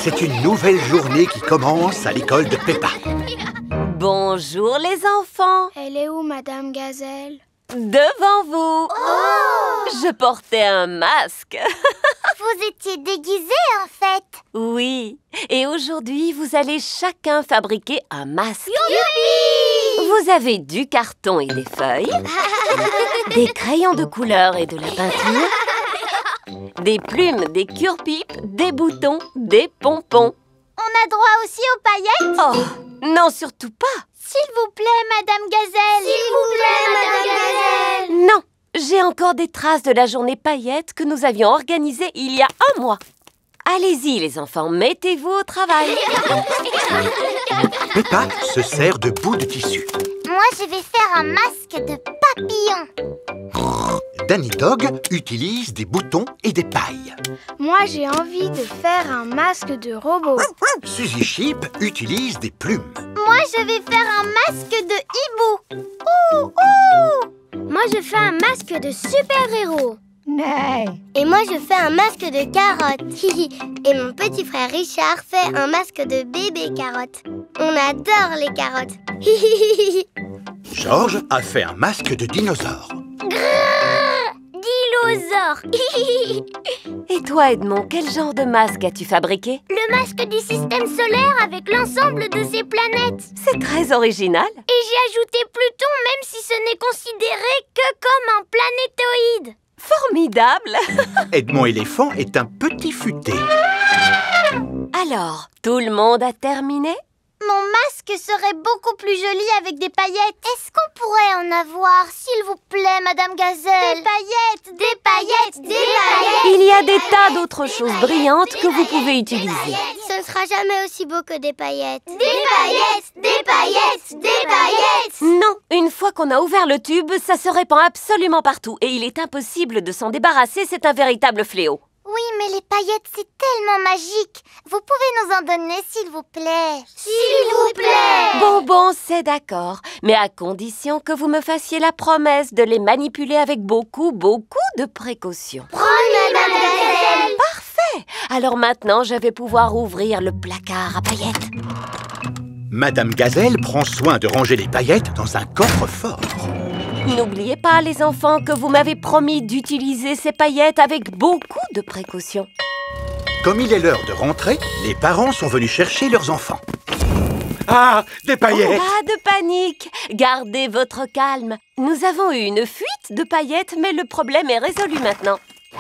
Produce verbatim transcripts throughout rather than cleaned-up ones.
C'est une nouvelle journée qui commence à l'école de Peppa. Bonjour les enfants. Elle est où, Madame Gazelle? Devant vous. Oh! Je portais un masque. Vous étiez déguisés en fait. Oui. Et aujourd'hui, vous allez chacun fabriquer un masque. Youpi! Vous avez du carton et des feuilles, des crayons de couleur et de la peinture, des plumes, des cure-pipes, des boutons, des pompons. On a droit aussi aux paillettes? Oh, non, surtout pas. S'il vous plaît, Madame Gazelle. S'il vous plaît, Madame Gazelle. Non, j'ai encore des traces de la journée paillettes que nous avions organisée il y a un mois. Allez-y, les enfants, mettez-vous au travail. Peppa se sert de bouts de tissu. Moi, je vais faire un masque de papillon. Danny Dog utilise des boutons et des pailles. Moi, j'ai envie de faire un masque de robot. Suzy Sheep utilise des plumes. Moi, je vais faire un masque de hibou. Ouh, ouh. Moi, je fais un masque de super-héros. Nee. Et moi, je fais un masque de carotte. Et mon petit frère Richard fait un masque de bébé carotte. On adore les carottes. George a fait un masque de dinosaure. Dinosaure. Et toi, Edmond, quel genre de masque as-tu fabriqué? Le masque du système solaire avec l'ensemble de ses planètes. C'est très original. Et j'ai ajouté Pluton, même si ce n'est considéré que comme un planétoïde. Formidable. Edmond éléphant est un petit futé. Alors, tout le monde a terminé? Mon masque serait beaucoup plus joli avec des paillettes. Est-ce qu'on pourrait en avoir, s'il vous plaît, Madame Gazelle? Des paillettes, des paillettes, des paillettes. Il y a des tas d'autres choses brillantes que vous pouvez utiliser. Ce ne sera jamais aussi beau que des paillettes. Des paillettes, des paillettes, des paillettes. Non, une fois qu'on a ouvert le tube, ça se répand absolument partout. Et il est impossible de s'en débarrasser, c'est un véritable fléau. Oui, mais les paillettes, c'est tellement magique. Vous pouvez nous en donner, s'il vous plaît. S'il vous plaît. Bon, bon, c'est d'accord. Mais à condition que vous me fassiez la promesse de les manipuler avec beaucoup, beaucoup de précautions. Promis, Madame Gazelle. Parfait. Alors maintenant, je vais pouvoir ouvrir le placard à paillettes. Madame Gazelle prend soin de ranger les paillettes dans un coffre-fort. N'oubliez pas, les enfants, que vous m'avez promis d'utiliser ces paillettes avec beaucoup de précautions. Comme il est l'heure de rentrer, les parents sont venus chercher leurs enfants. Ah, des paillettes! Pas de panique. Gardez votre calme. Nous avons eu une fuite de paillettes, mais le problème est résolu maintenant.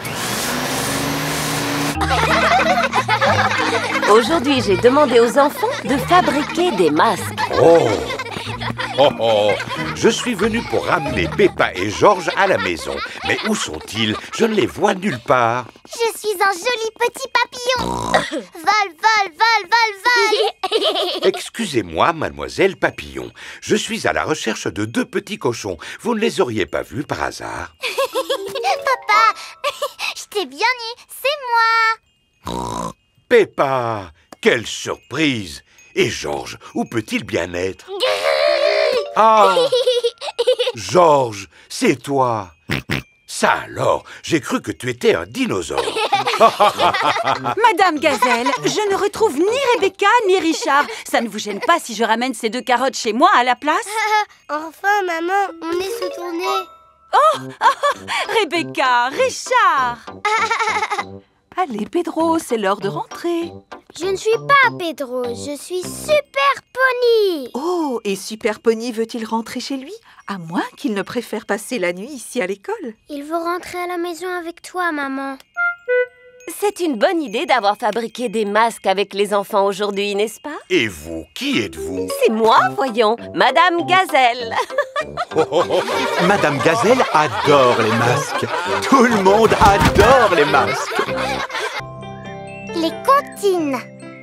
Aujourd'hui, j'ai demandé aux enfants de fabriquer des masques. Oh! Oh oh! Je suis venu pour ramener Peppa et George à la maison. Mais où sont-ils? Je ne les vois nulle part. Je suis un joli petit papillon. Vol, vol, vol, vol, vol. Excusez-moi, mademoiselle Papillon. Je suis à la recherche de deux petits cochons. Vous ne les auriez pas vus par hasard? Papa, je t'ai bien eu, c'est moi. Peppa! Quelle surprise! Et George, où peut-il bien être? Ah! George, c'est toi! Ça alors, j'ai cru que tu étais un dinosaure. Madame Gazelle, je ne retrouve ni Rebecca ni Richard. Ça ne vous gêne pas si je ramène ces deux carottes chez moi à la place? Enfin, maman, on est sous tournée. Oh, oh, Rebecca, Richard. Allez, Pedro, c'est l'heure de rentrer. Je ne suis pas Pedro, je suis Super Pony. Oh, et Super Pony veut-il rentrer chez lui? À moins qu'il ne préfère passer la nuit ici à l'école. Il veut rentrer à la maison avec toi, maman. C'est une bonne idée d'avoir fabriqué des masques avec les enfants aujourd'hui, n'est-ce pas? Et vous, qui êtes-vous? C'est moi, voyons, Madame Gazelle. Madame Gazelle adore les masques. Tout le monde adore les masques. Les comptines.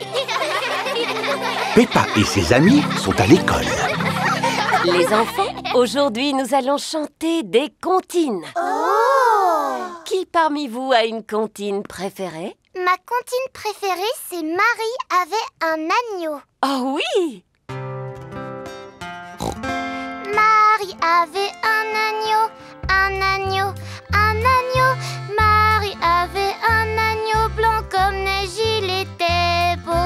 Peppa et ses amis sont à l'école. Les enfants, aujourd'hui, nous allons chanter des comptines. Oh! Qui parmi vous a une comptine préférée? Ma comptine préférée, c'est Marie avait un agneau. Oh oui! Marie avait un agneau, un agneau, un agneau. Marie avait un agneau blanc comme neige, il était beau.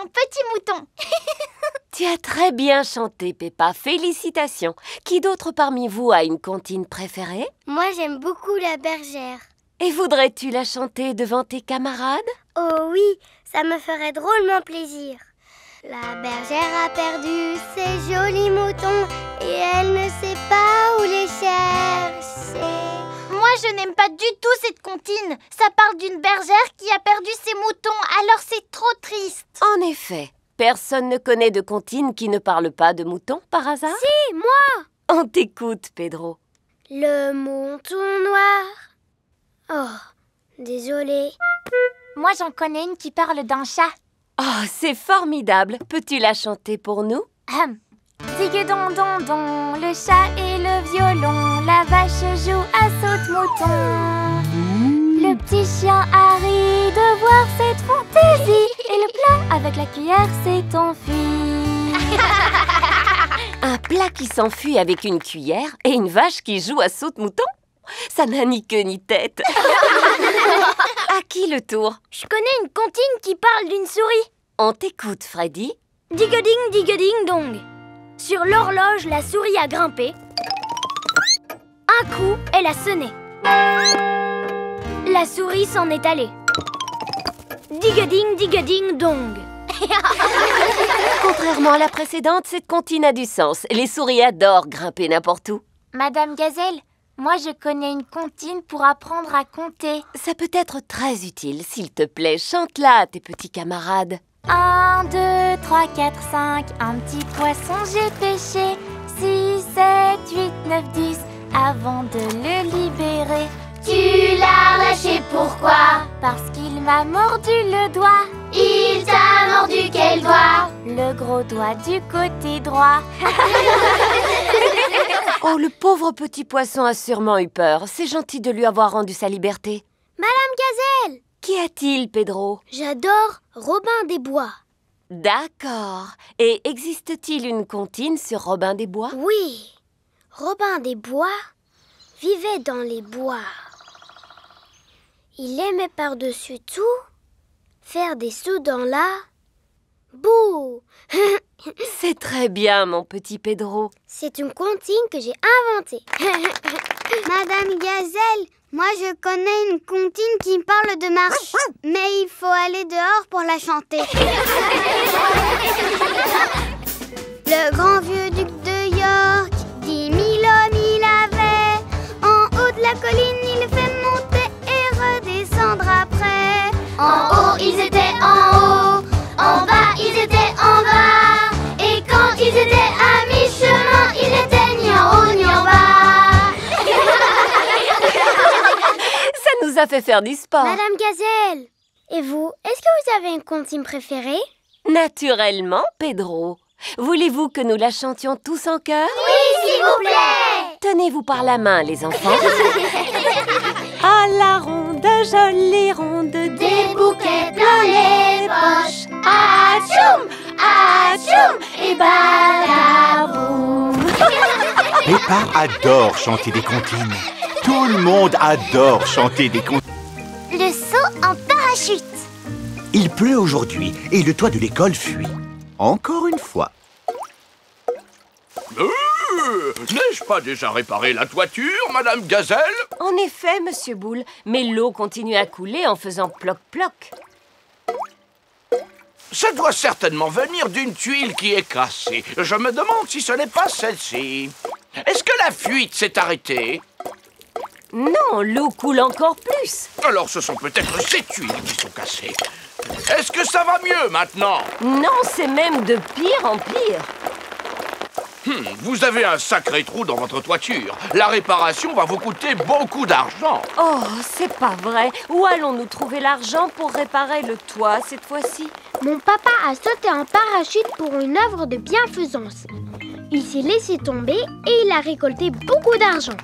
petit mouton. Tu as très bien chanté, Peppa. Félicitations. Qui d'autre parmi vous a une comptine préférée? Moi, j'aime beaucoup la bergère. Et voudrais-tu la chanter devant tes camarades? Oh oui, ça me ferait drôlement plaisir. La bergère a perdu ses jolis moutons et elle ne sait pas où les chercher. Moi, je n'aime pas du tout cette comptine. Ça parle d'une bergère qui a perdu ses moutons, alors c'est trop triste. En effet, personne ne connaît de comptine qui ne parle pas de moutons par hasard? Si, moi! On t'écoute, Pedro. Le mouton noir. Oh, désolée. Moi, j'en connais une qui parle d'un chat. Oh, c'est formidable. Peux-tu la chanter pour nous? Hum. Digue-don, don, don, le chat et le violon, la vache joue à saute-mouton. Le petit chien a ri de voir cette fantaisie et le plat avec la cuillère s'est enfui. Un plat qui s'enfuit avec une cuillère et une vache qui joue à saute-mouton? Ça n'a ni queue ni tête. À qui le tour? Je connais une comptine qui parle d'une souris. On t'écoute, Freddy. Digue-ding, digue-ding, dong. Sur l'horloge, la souris a grimpé. Un coup, elle a sonné. La souris s'en est allée. Digue-ding, digue-ding, dong. Contrairement à la précédente, cette comptine a du sens. Les souris adorent grimper n'importe où. Madame Gazelle, moi je connais une comptine pour apprendre à compter. Ça peut être très utile. S'il te plaît, chante-la à tes petits camarades. Un, deux, trois, quatre, cinq, un petit poisson j'ai pêché. Six, sept, huit, neuf, dix, avant de le libérer. Tu l'as lâché, pourquoi? Parce qu'il m'a mordu le doigt. Il t'a mordu quel doigt? Le gros doigt du côté droit. Oh, le pauvre petit poisson a sûrement eu peur. C'est gentil de lui avoir rendu sa liberté. Madame Gazelle! Qu'y a-t-il, Pedro? J'adore Robin des Bois. D'accord. Et existe-t-il une comptine sur Robin des Bois? Oui, Robin des Bois vivait dans les bois. Il aimait par-dessus tout faire des sauts dans la boue. C'est très bien, mon petit Pedro. C'est une comptine que j'ai inventée. Madame Gazelle, moi je connais une comptine qui parle de marche, mais il faut aller dehors pour la chanter. Le grand vieux duc de York, dix mille hommes il avait. En haut de la colline, il fait monter et redescendre après. En haut, ils étaient en haut. En bas, ils étaient en bas. Et quand ils étaient à mi-chemin, ils n'étaient ni en haut ni en bas. Ça nous a fait faire du sport. Madame Gazelle, et vous, est-ce que vous avez une comptine préférée? Naturellement, Pedro. Voulez-vous que nous la chantions tous en chœur? Oui, s'il vous plaît. Tenez-vous par la main, les enfants. À la ronde, jolie ronde, Des bouquets plein les poches. Atchoum, atchoum et badaboum. Peppa adore chanter des comptines. Tout le monde adore chanter des comptines. Le saut en parachute. Il pleut aujourd'hui et le toit de l'école fuit. Encore une fois. Euh, N'ai-je pas déjà réparé la toiture, Madame Gazelle? En effet, Monsieur Boule, mais l'eau continue à couler en faisant ploc-ploc. Ça doit certainement venir d'une tuile qui est cassée. Je me demande si ce n'est pas celle-ci. Est-ce que la fuite s'est arrêtée? Non, l'eau coule encore plus. Alors ce sont peut-être ces tuiles qui sont cassées. Est-ce que ça va mieux maintenant? Non, c'est même de pire en pire. Hmm, vous avez un sacré trou dans votre toiture. La réparation va vous coûter beaucoup d'argent. Oh, c'est pas vrai. Où allons-nous trouver l'argent pour réparer le toit cette fois-ci? Mon papa a sauté en parachute pour une œuvre de bienfaisance. Il s'est laissé tomber et il a récolté beaucoup d'argent.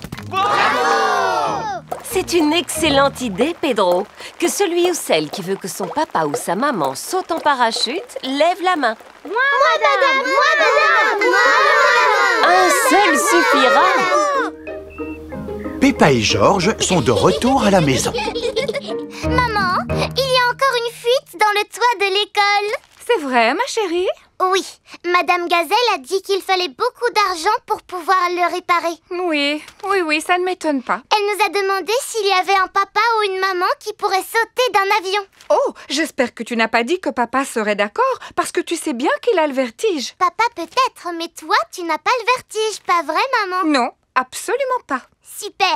C'est une excellente idée, Pedro. Que celui ou celle qui veut que son papa ou sa maman saute en parachute, lève la main. Moi, madame! Moi, madame! Un seul suffira. Peppa et Georges sont de retour à la maison. Maman, il y a encore une fuite dans le toit de l'école. C'est vrai, ma chérie? Oui, Madame Gazelle a dit qu'il fallait beaucoup d'argent pour pouvoir le réparer. Oui, oui, oui, ça ne m'étonne pas. Elle nous a demandé s'il y avait un papa ou une maman qui pourrait sauter d'un avion. Oh, j'espère que tu n'as pas dit que papa serait d'accord, parce que tu sais bien qu'il a le vertige. Papa peut-être, mais toi, tu n'as pas le vertige, pas vrai, maman? Non, absolument pas. Super.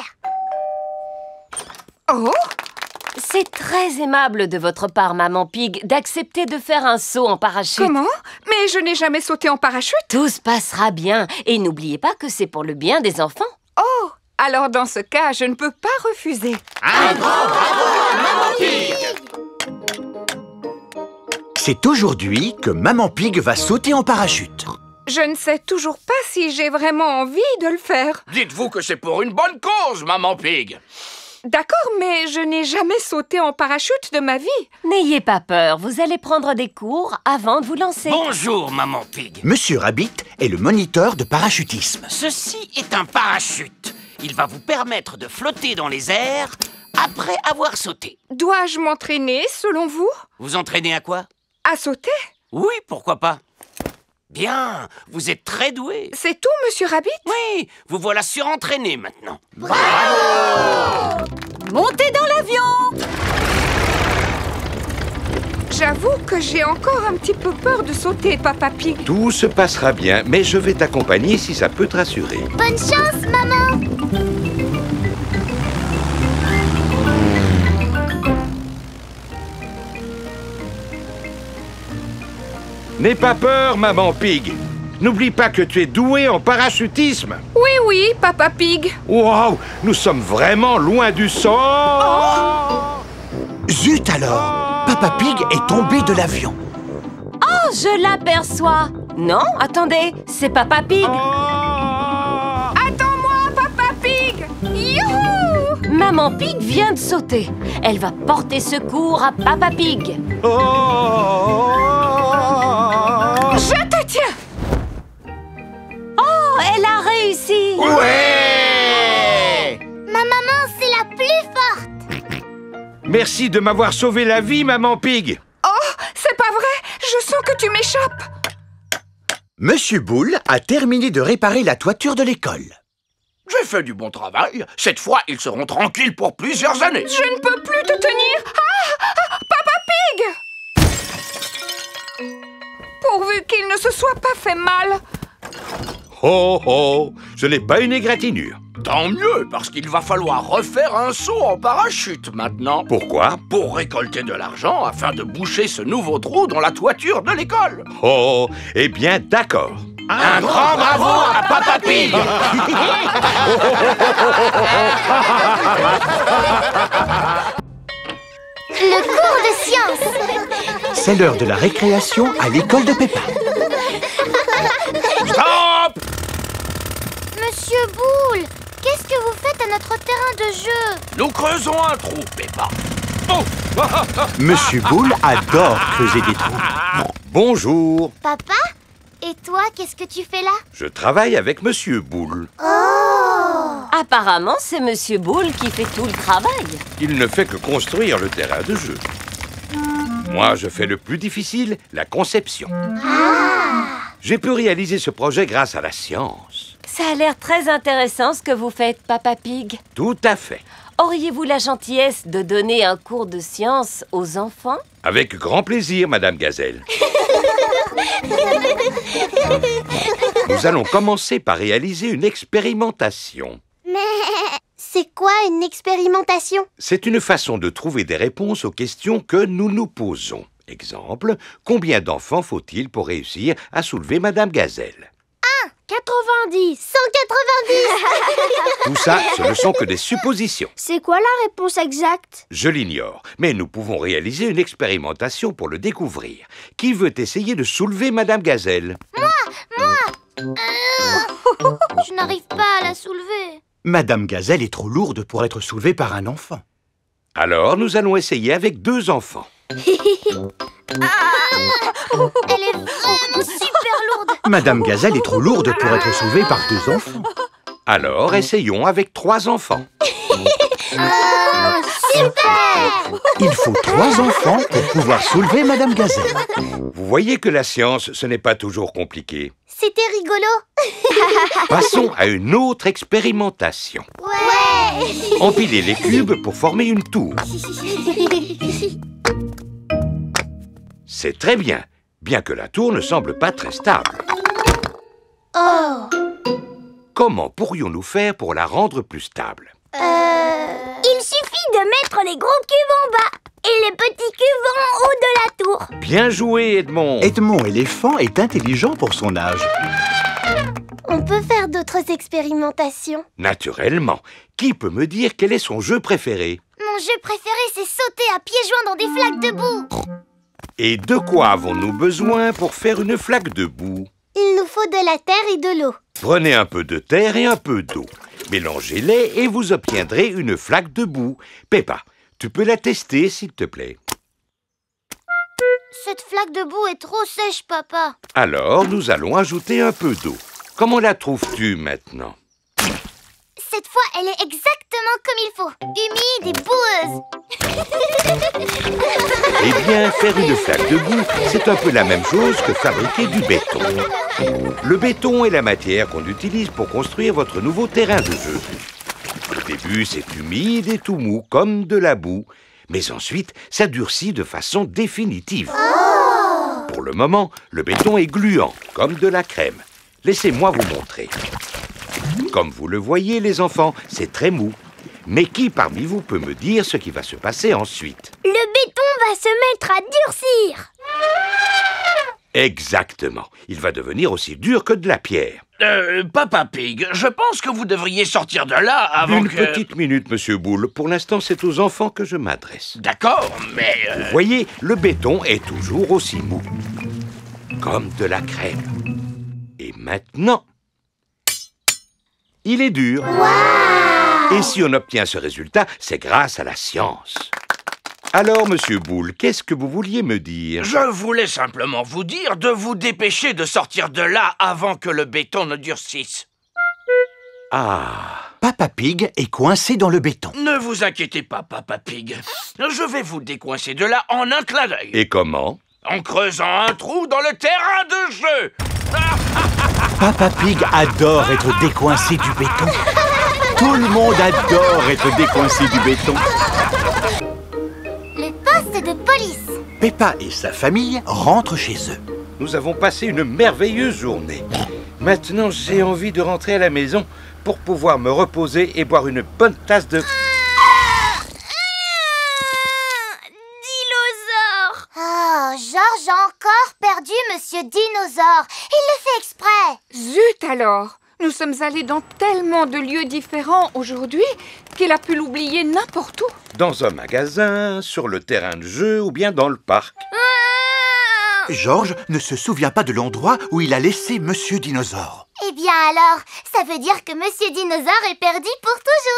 Oh! C'est très aimable de votre part, Maman Pig, d'accepter de faire un saut en parachute. Comment? Mais je n'ai jamais sauté en parachute. Tout se passera bien. Et n'oubliez pas que c'est pour le bien des enfants. Oh! Alors dans ce cas, je ne peux pas refuser. Un grand bravo à Maman Pig! C'est aujourd'hui que Maman Pig va sauter en parachute. Je ne sais toujours pas si j'ai vraiment envie de le faire. Dites-vous que c'est pour une bonne cause, Maman Pig. D'accord, mais je n'ai jamais sauté en parachute de ma vie. N'ayez pas peur, vous allez prendre des cours avant de vous lancer. Bonjour, Maman Pig. Monsieur Rabbit est le moniteur de parachutisme. Ceci est un parachute. Il va vous permettre de flotter dans les airs après avoir sauté. Dois-je m'entraîner, selon vous? Vous entraînez à quoi? À sauter? Oui, pourquoi pas. Bien, vous êtes très doué. C'est tout, Monsieur Rabbit? Oui, vous voilà surentraîné maintenant. Bravo! Montez dans l'avion! J'avoue que j'ai encore un petit peu peur de sauter, Papa Pig. Tout se passera bien, mais je vais t'accompagner si ça peut te rassurer. Bonne chance, maman! N'aie pas peur, Maman Pig. N'oublie pas que tu es douée en parachutisme. Oui, oui, Papa Pig. Waouh, nous sommes vraiment loin du sol. Oh! Zut alors! Papa Pig est tombé de l'avion. Oh, je l'aperçois. Non, attendez, c'est Papa Pig. Oh! Attends-moi, Papa Pig. Youhou! Maman Pig vient de sauter. Elle va porter secours à Papa Pig. Oh! Je te tiens! Oh, elle a réussi! Ouais! Ma maman, c'est la plus forte! Merci de m'avoir sauvé la vie, Maman Pig. Oh, c'est pas vrai! Je sens que tu m'échappes! Monsieur Boule a terminé de réparer la toiture de l'école. J'ai fait du bon travail. Cette fois, ils seront tranquilles pour plusieurs années. Je ne peux plus te tenir! Ah! Ah! Papa Pig! Pourvu qu'il ne se soit pas fait mal. Oh oh, ce n'est pas une égratignure. Tant mieux, parce qu'il va falloir refaire un saut en parachute maintenant. Pourquoi? Pour récolter de l'argent afin de boucher ce nouveau trou dans la toiture de l'école. Oh, eh bien d'accord. Un, un grand bravo à Papa Pig. Le cours de science. C'est l'heure de la récréation à l'école de Peppa. Stop! Monsieur Boule, qu'est-ce que vous faites à notre terrain de jeu? Nous creusons un trou, Peppa. Oh! Monsieur Boule adore creuser des trous. Bonjour. Papa? Et toi, qu'est-ce que tu fais là? Je travaille avec Monsieur Boule. Oh! Apparemment, c'est Monsieur Boule qui fait tout le travail. Il ne fait que construire le terrain de jeu. Moi, je fais le plus difficile, la conception. Ah! J'ai pu réaliser ce projet grâce à la science. Ça a l'air très intéressant ce que vous faites, Papa Pig. Tout à fait. Auriez-vous la gentillesse de donner un cours de science aux enfants? Avec grand plaisir, Madame Gazelle. Nous allons commencer par réaliser une expérimentation. Mais c'est quoi une expérimentation? C'est une façon de trouver des réponses aux questions que nous nous posons. Exemple, combien d'enfants faut-il pour réussir à soulever Madame Gazelle? Un, quatre-vingt-dix, cent quatre-vingt-dix. Tout ça, ce ne sont que des suppositions. C'est quoi la réponse exacte? Je l'ignore, mais nous pouvons réaliser une expérimentation pour le découvrir. Qui veut essayer de soulever Madame Gazelle? Moi, moi. Euh, je n'arrive pas à la soulever. Madame Gazelle est trop lourde pour être soulevée par un enfant. Alors, nous allons essayer avec deux enfants. Ah, elle est vraiment super lourde. Madame Gazelle est trop lourde pour être soulevée par deux enfants. Alors, essayons avec trois enfants. Ah, Super! Il faut trois enfants pour pouvoir soulever Madame Gazelle. Vous voyez que la science, ce n'est pas toujours compliqué. C'était rigolo. Passons à une autre expérimentation. Ouais! Empiler les cubes pour former une tour. C'est très bien, bien que la tour ne semble pas très stable. Oh! Comment pourrions-nous faire pour la rendre plus stable? Euh... Il suffit de mettre les gros cubes en bas et les petits cubes en haut de la tour. Bien joué, Edmond. Edmond éléphant est intelligent pour son âge. On peut faire d'autres expérimentations. Naturellement. Qui peut me dire quel est son jeu préféré? Mon jeu préféré, c'est sauter à pieds joints dans des flaques de boue. Et de quoi avons-nous besoin pour faire une flaque de boue? Il nous faut de la terre et de l'eau. Prenez un peu de terre et un peu d'eau. Mélangez-les et vous obtiendrez une flaque de boue. Peppa, tu peux la tester, s'il te plaît. Cette flaque de boue est trop sèche, papa. Alors, nous allons ajouter un peu d'eau. Comment la trouves-tu maintenant? Cette fois, elle est exactement comme il faut. Humide et boueuse. Eh bien, faire une flaque de boue, c'est un peu la même chose que fabriquer du béton. Le béton est la matière qu'on utilise pour construire votre nouveau terrain de jeu. Au début, c'est humide et tout mou, comme de la boue. Mais ensuite, ça durcit de façon définitive. Oh! Pour le moment, le béton est gluant, comme de la crème. Laissez-moi vous montrer. Comme vous le voyez, les enfants, c'est très mou. Mais qui parmi vous peut me dire ce qui va se passer ensuite? Le béton va se mettre à durcir. Exactement. Il va devenir aussi dur que de la pierre. Euh, Papa Pig, je pense que vous devriez sortir de là avant Une que... petite minute, Monsieur Boule. Pour l'instant, c'est aux enfants que je m'adresse. D'accord, mais... euh, Vous voyez, le béton est toujours aussi mou. Comme de la crème. Et maintenant... il est dur. Wow! Et si on obtient ce résultat, c'est grâce à la science. Alors, Monsieur Boule, qu'est-ce que vous vouliez me dire? Je voulais simplement vous dire de vous dépêcher de sortir de là avant que le béton ne durcisse. Ah... Papa Pig est coincé dans le béton. Ne vous inquiétez pas, Papa Pig. Je vais vous décoincer de là en un clin d'œil. Et comment? En creusant un trou dans le terrain de jeu. Papa Pig adore être décoincé du béton. Tout le monde adore être décoincé du béton. Le poste de police. Peppa et sa famille rentrent chez eux. Nous avons passé une merveilleuse journée. Maintenant, j'ai envie de rentrer à la maison pour pouvoir me reposer et boire une bonne tasse de... Dinosaure. Oh, Georges a encore perdu Monsieur Dinosaure. Il le fait exprès. Zut alors! Nous sommes allés dans tellement de lieux différents aujourd'hui qu'il a pu l'oublier n'importe où. Dans un magasin, sur le terrain de jeu ou bien dans le parc. Georges ne se souvient pas de l'endroit où il a laissé Monsieur Dinosaure. Eh bien alors, ça veut dire que Monsieur Dinosaure est perdu pour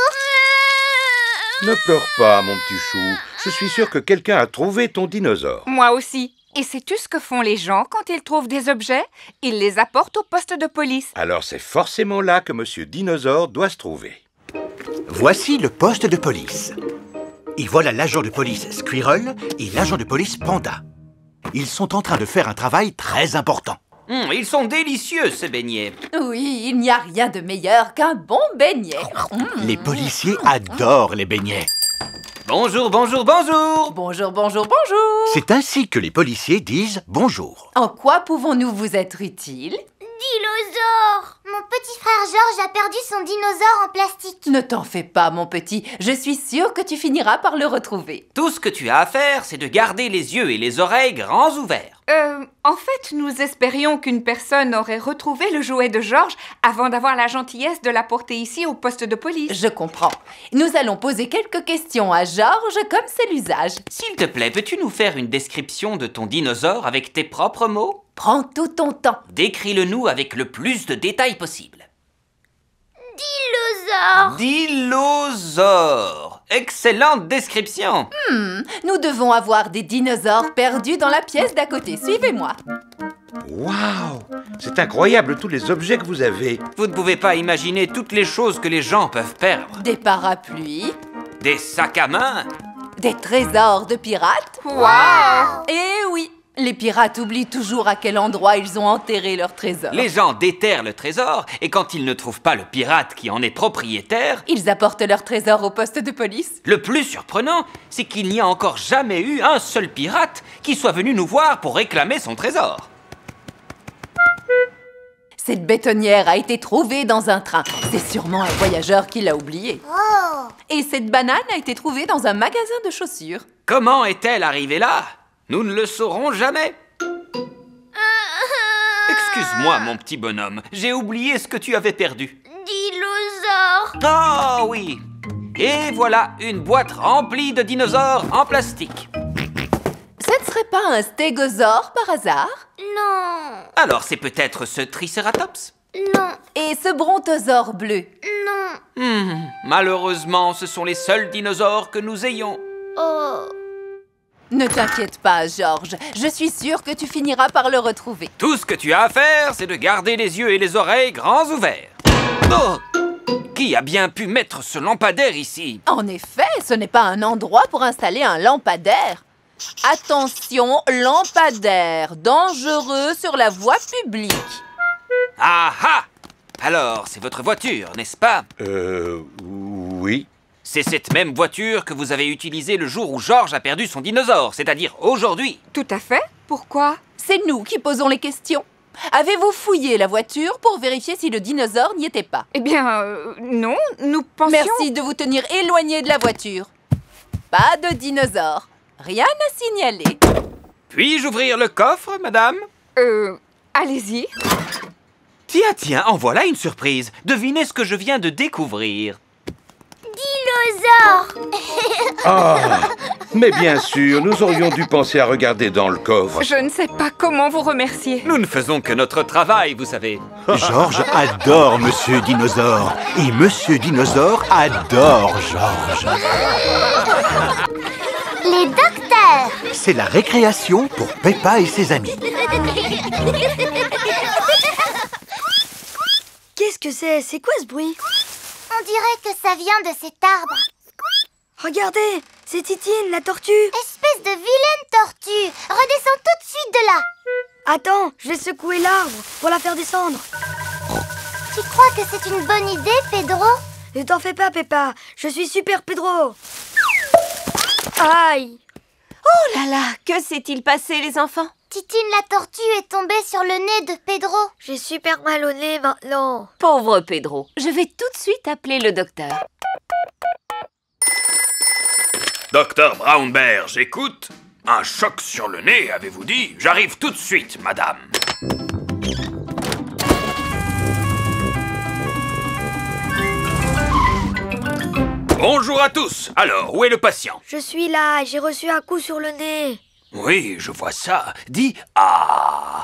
toujours. Ne pleure pas, mon petit chou. Je suis sûr que quelqu'un a trouvé ton dinosaure. Moi aussi. Et sais-tu ce que font les gens quand ils trouvent des objets? Ils les apportent au poste de police. Alors c'est forcément là que Monsieur Dinosaure doit se trouver. Voici le poste de police. Et voilà l'agent de police Squirrel et l'agent de police Panda. Ils sont en train de faire un travail très important. Mmh, ils sont délicieux, ces beignets. Oui, il n'y a rien de meilleur qu'un bon beignet. Mmh. Les policiers adorent les beignets. Bonjour, bonjour, bonjour. Bonjour, bonjour, bonjour. C'est ainsi que les policiers disent bonjour. En quoi pouvons-nous vous être utiles? Dinosaure. Mon petit frère Georges a perdu son dinosaure en plastique. Ne t'en fais pas, mon petit. Je suis sûre que tu finiras par le retrouver. Tout ce que tu as à faire, c'est de garder les yeux et les oreilles grands ouverts. Euh, en fait, nous espérions qu'une personne aurait retrouvé le jouet de Georges avant d'avoir la gentillesse de l'apporter ici au poste de police. Je comprends. Nous allons poser quelques questions à Georges, comme c'est l'usage. S'il te plaît, peux-tu nous faire une description de ton dinosaure avec tes propres mots? Prends tout ton temps. Décris-le-nous avec le plus de détails possible. Dinosaure. Dilosaure. Excellente description. Hmm, nous devons avoir des dinosaures perdus dans la pièce d'à côté. Suivez-moi. Waouh! C'est incroyable tous les objets que vous avez. Vous ne pouvez pas imaginer toutes les choses que les gens peuvent perdre. Des parapluies. Des sacs à main. Des trésors de pirates? Wow! Eh oui, les pirates oublient toujours à quel endroit ils ont enterré leurs trésors. Les gens déterrent le trésor et quand ils ne trouvent pas le pirate qui en est propriétaire, ils apportent leurs trésors au poste de police. Le plus surprenant, c'est qu'il n'y a encore jamais eu un seul pirate qui soit venu nous voir pour réclamer son trésor. Cette bétonnière a été trouvée dans un train. C'est sûrement un voyageur qui l'a oubliée. Oh! Et cette banane a été trouvée dans un magasin de chaussures. Comment est-elle arrivée là? Nous ne le saurons jamais. Excuse-moi, mon petit bonhomme, j'ai oublié ce que tu avais perdu. Dinosaure! Oh oui! Et voilà une boîte remplie de dinosaures en plastique. Ce ne serait pas un stégosaure par hasard? Non. Alors c'est peut-être ce Triceratops? Non. Et ce brontosaure bleu? Non. Hmm, malheureusement, ce sont les seuls dinosaures que nous ayons. Oh. Ne t'inquiète pas, Georges. Je suis sûre que tu finiras par le retrouver. Tout ce que tu as à faire, c'est de garder les yeux et les oreilles grands ouverts. Oh! Qui a bien pu mettre ce lampadaire ici? En effet, ce n'est pas un endroit pour installer un lampadaire. Attention, lampadaire, dangereux sur la voie publique. Ah ah! Alors, c'est votre voiture, n'est-ce pas? Euh... oui. C'est cette même voiture que vous avez utilisée le jour où Georges a perdu son dinosaure, c'est-à-dire aujourd'hui. Tout à fait. Pourquoi? C'est nous qui posons les questions. Avez-vous fouillé la voiture pour vérifier si le dinosaure n'y était pas? Eh bien, euh, non, nous pensions... Merci de vous tenir éloigné de la voiture. Pas de dinosaure. Rien à signaler. Puis-je ouvrir le coffre, madame? Euh, allez-y. Tiens, tiens, en voilà une surprise. Devinez ce que je viens de découvrir. Dinosaure! Ah! Mais bien sûr, nous aurions dû penser à regarder dans le coffre. Je ne sais pas comment vous remercier. Nous ne faisons que notre travail, vous savez. Georges adore Monsieur Dinosaure. Et Monsieur Dinosaure adore Georges. Les docteurs! C'est la récréation pour Peppa et ses amis. Qu'est-ce que c'est? C'est quoi ce bruit? On dirait que ça vient de cet arbre. Regardez, c'est Titine, la tortue. Espèce de vilaine tortue. Redescends tout de suite de là. Attends, je vais secouer l'arbre pour la faire descendre. Tu crois que c'est une bonne idée, Pedro? Ne t'en fais pas, Peppa. Je suis super Pedro. Aïe! Oh là là, que s'est-il passé, les enfants? Titine la tortue est tombée sur le nez de Pedro. J'ai super mal au nez maintenant. Pauvre Pedro, je vais tout de suite appeler le docteur. Docteur Brown Bear, j'écoute. Un choc sur le nez, avez-vous dit? J'arrive tout de suite, madame. Bonjour à tous. Alors, où est le patient? Je suis là, j'ai reçu un coup sur le nez. Oui, je vois ça. Dis « Ah ».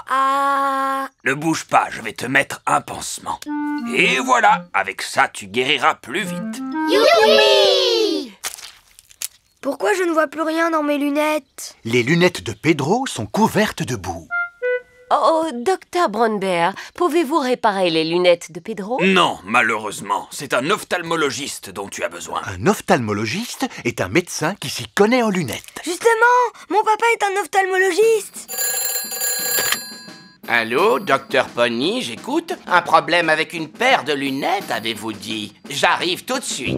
Ah. Ne bouge pas, je vais te mettre un pansement. Et voilà, avec ça, tu guériras plus vite. Youpi! Pourquoi je ne vois plus rien dans mes lunettes? Les lunettes de Pedro sont couvertes de boue. Oh, docteur Brown Bear, pouvez-vous réparer les lunettes de Pedro? Non, malheureusement, c'est un ophtalmologiste dont tu as besoin. Un ophtalmologiste est un médecin qui s'y connaît en lunettes. Justement, mon papa est un ophtalmologiste. Allô, docteur Pony, j'écoute. Un problème avec une paire de lunettes, avez-vous dit? J'arrive tout de suite.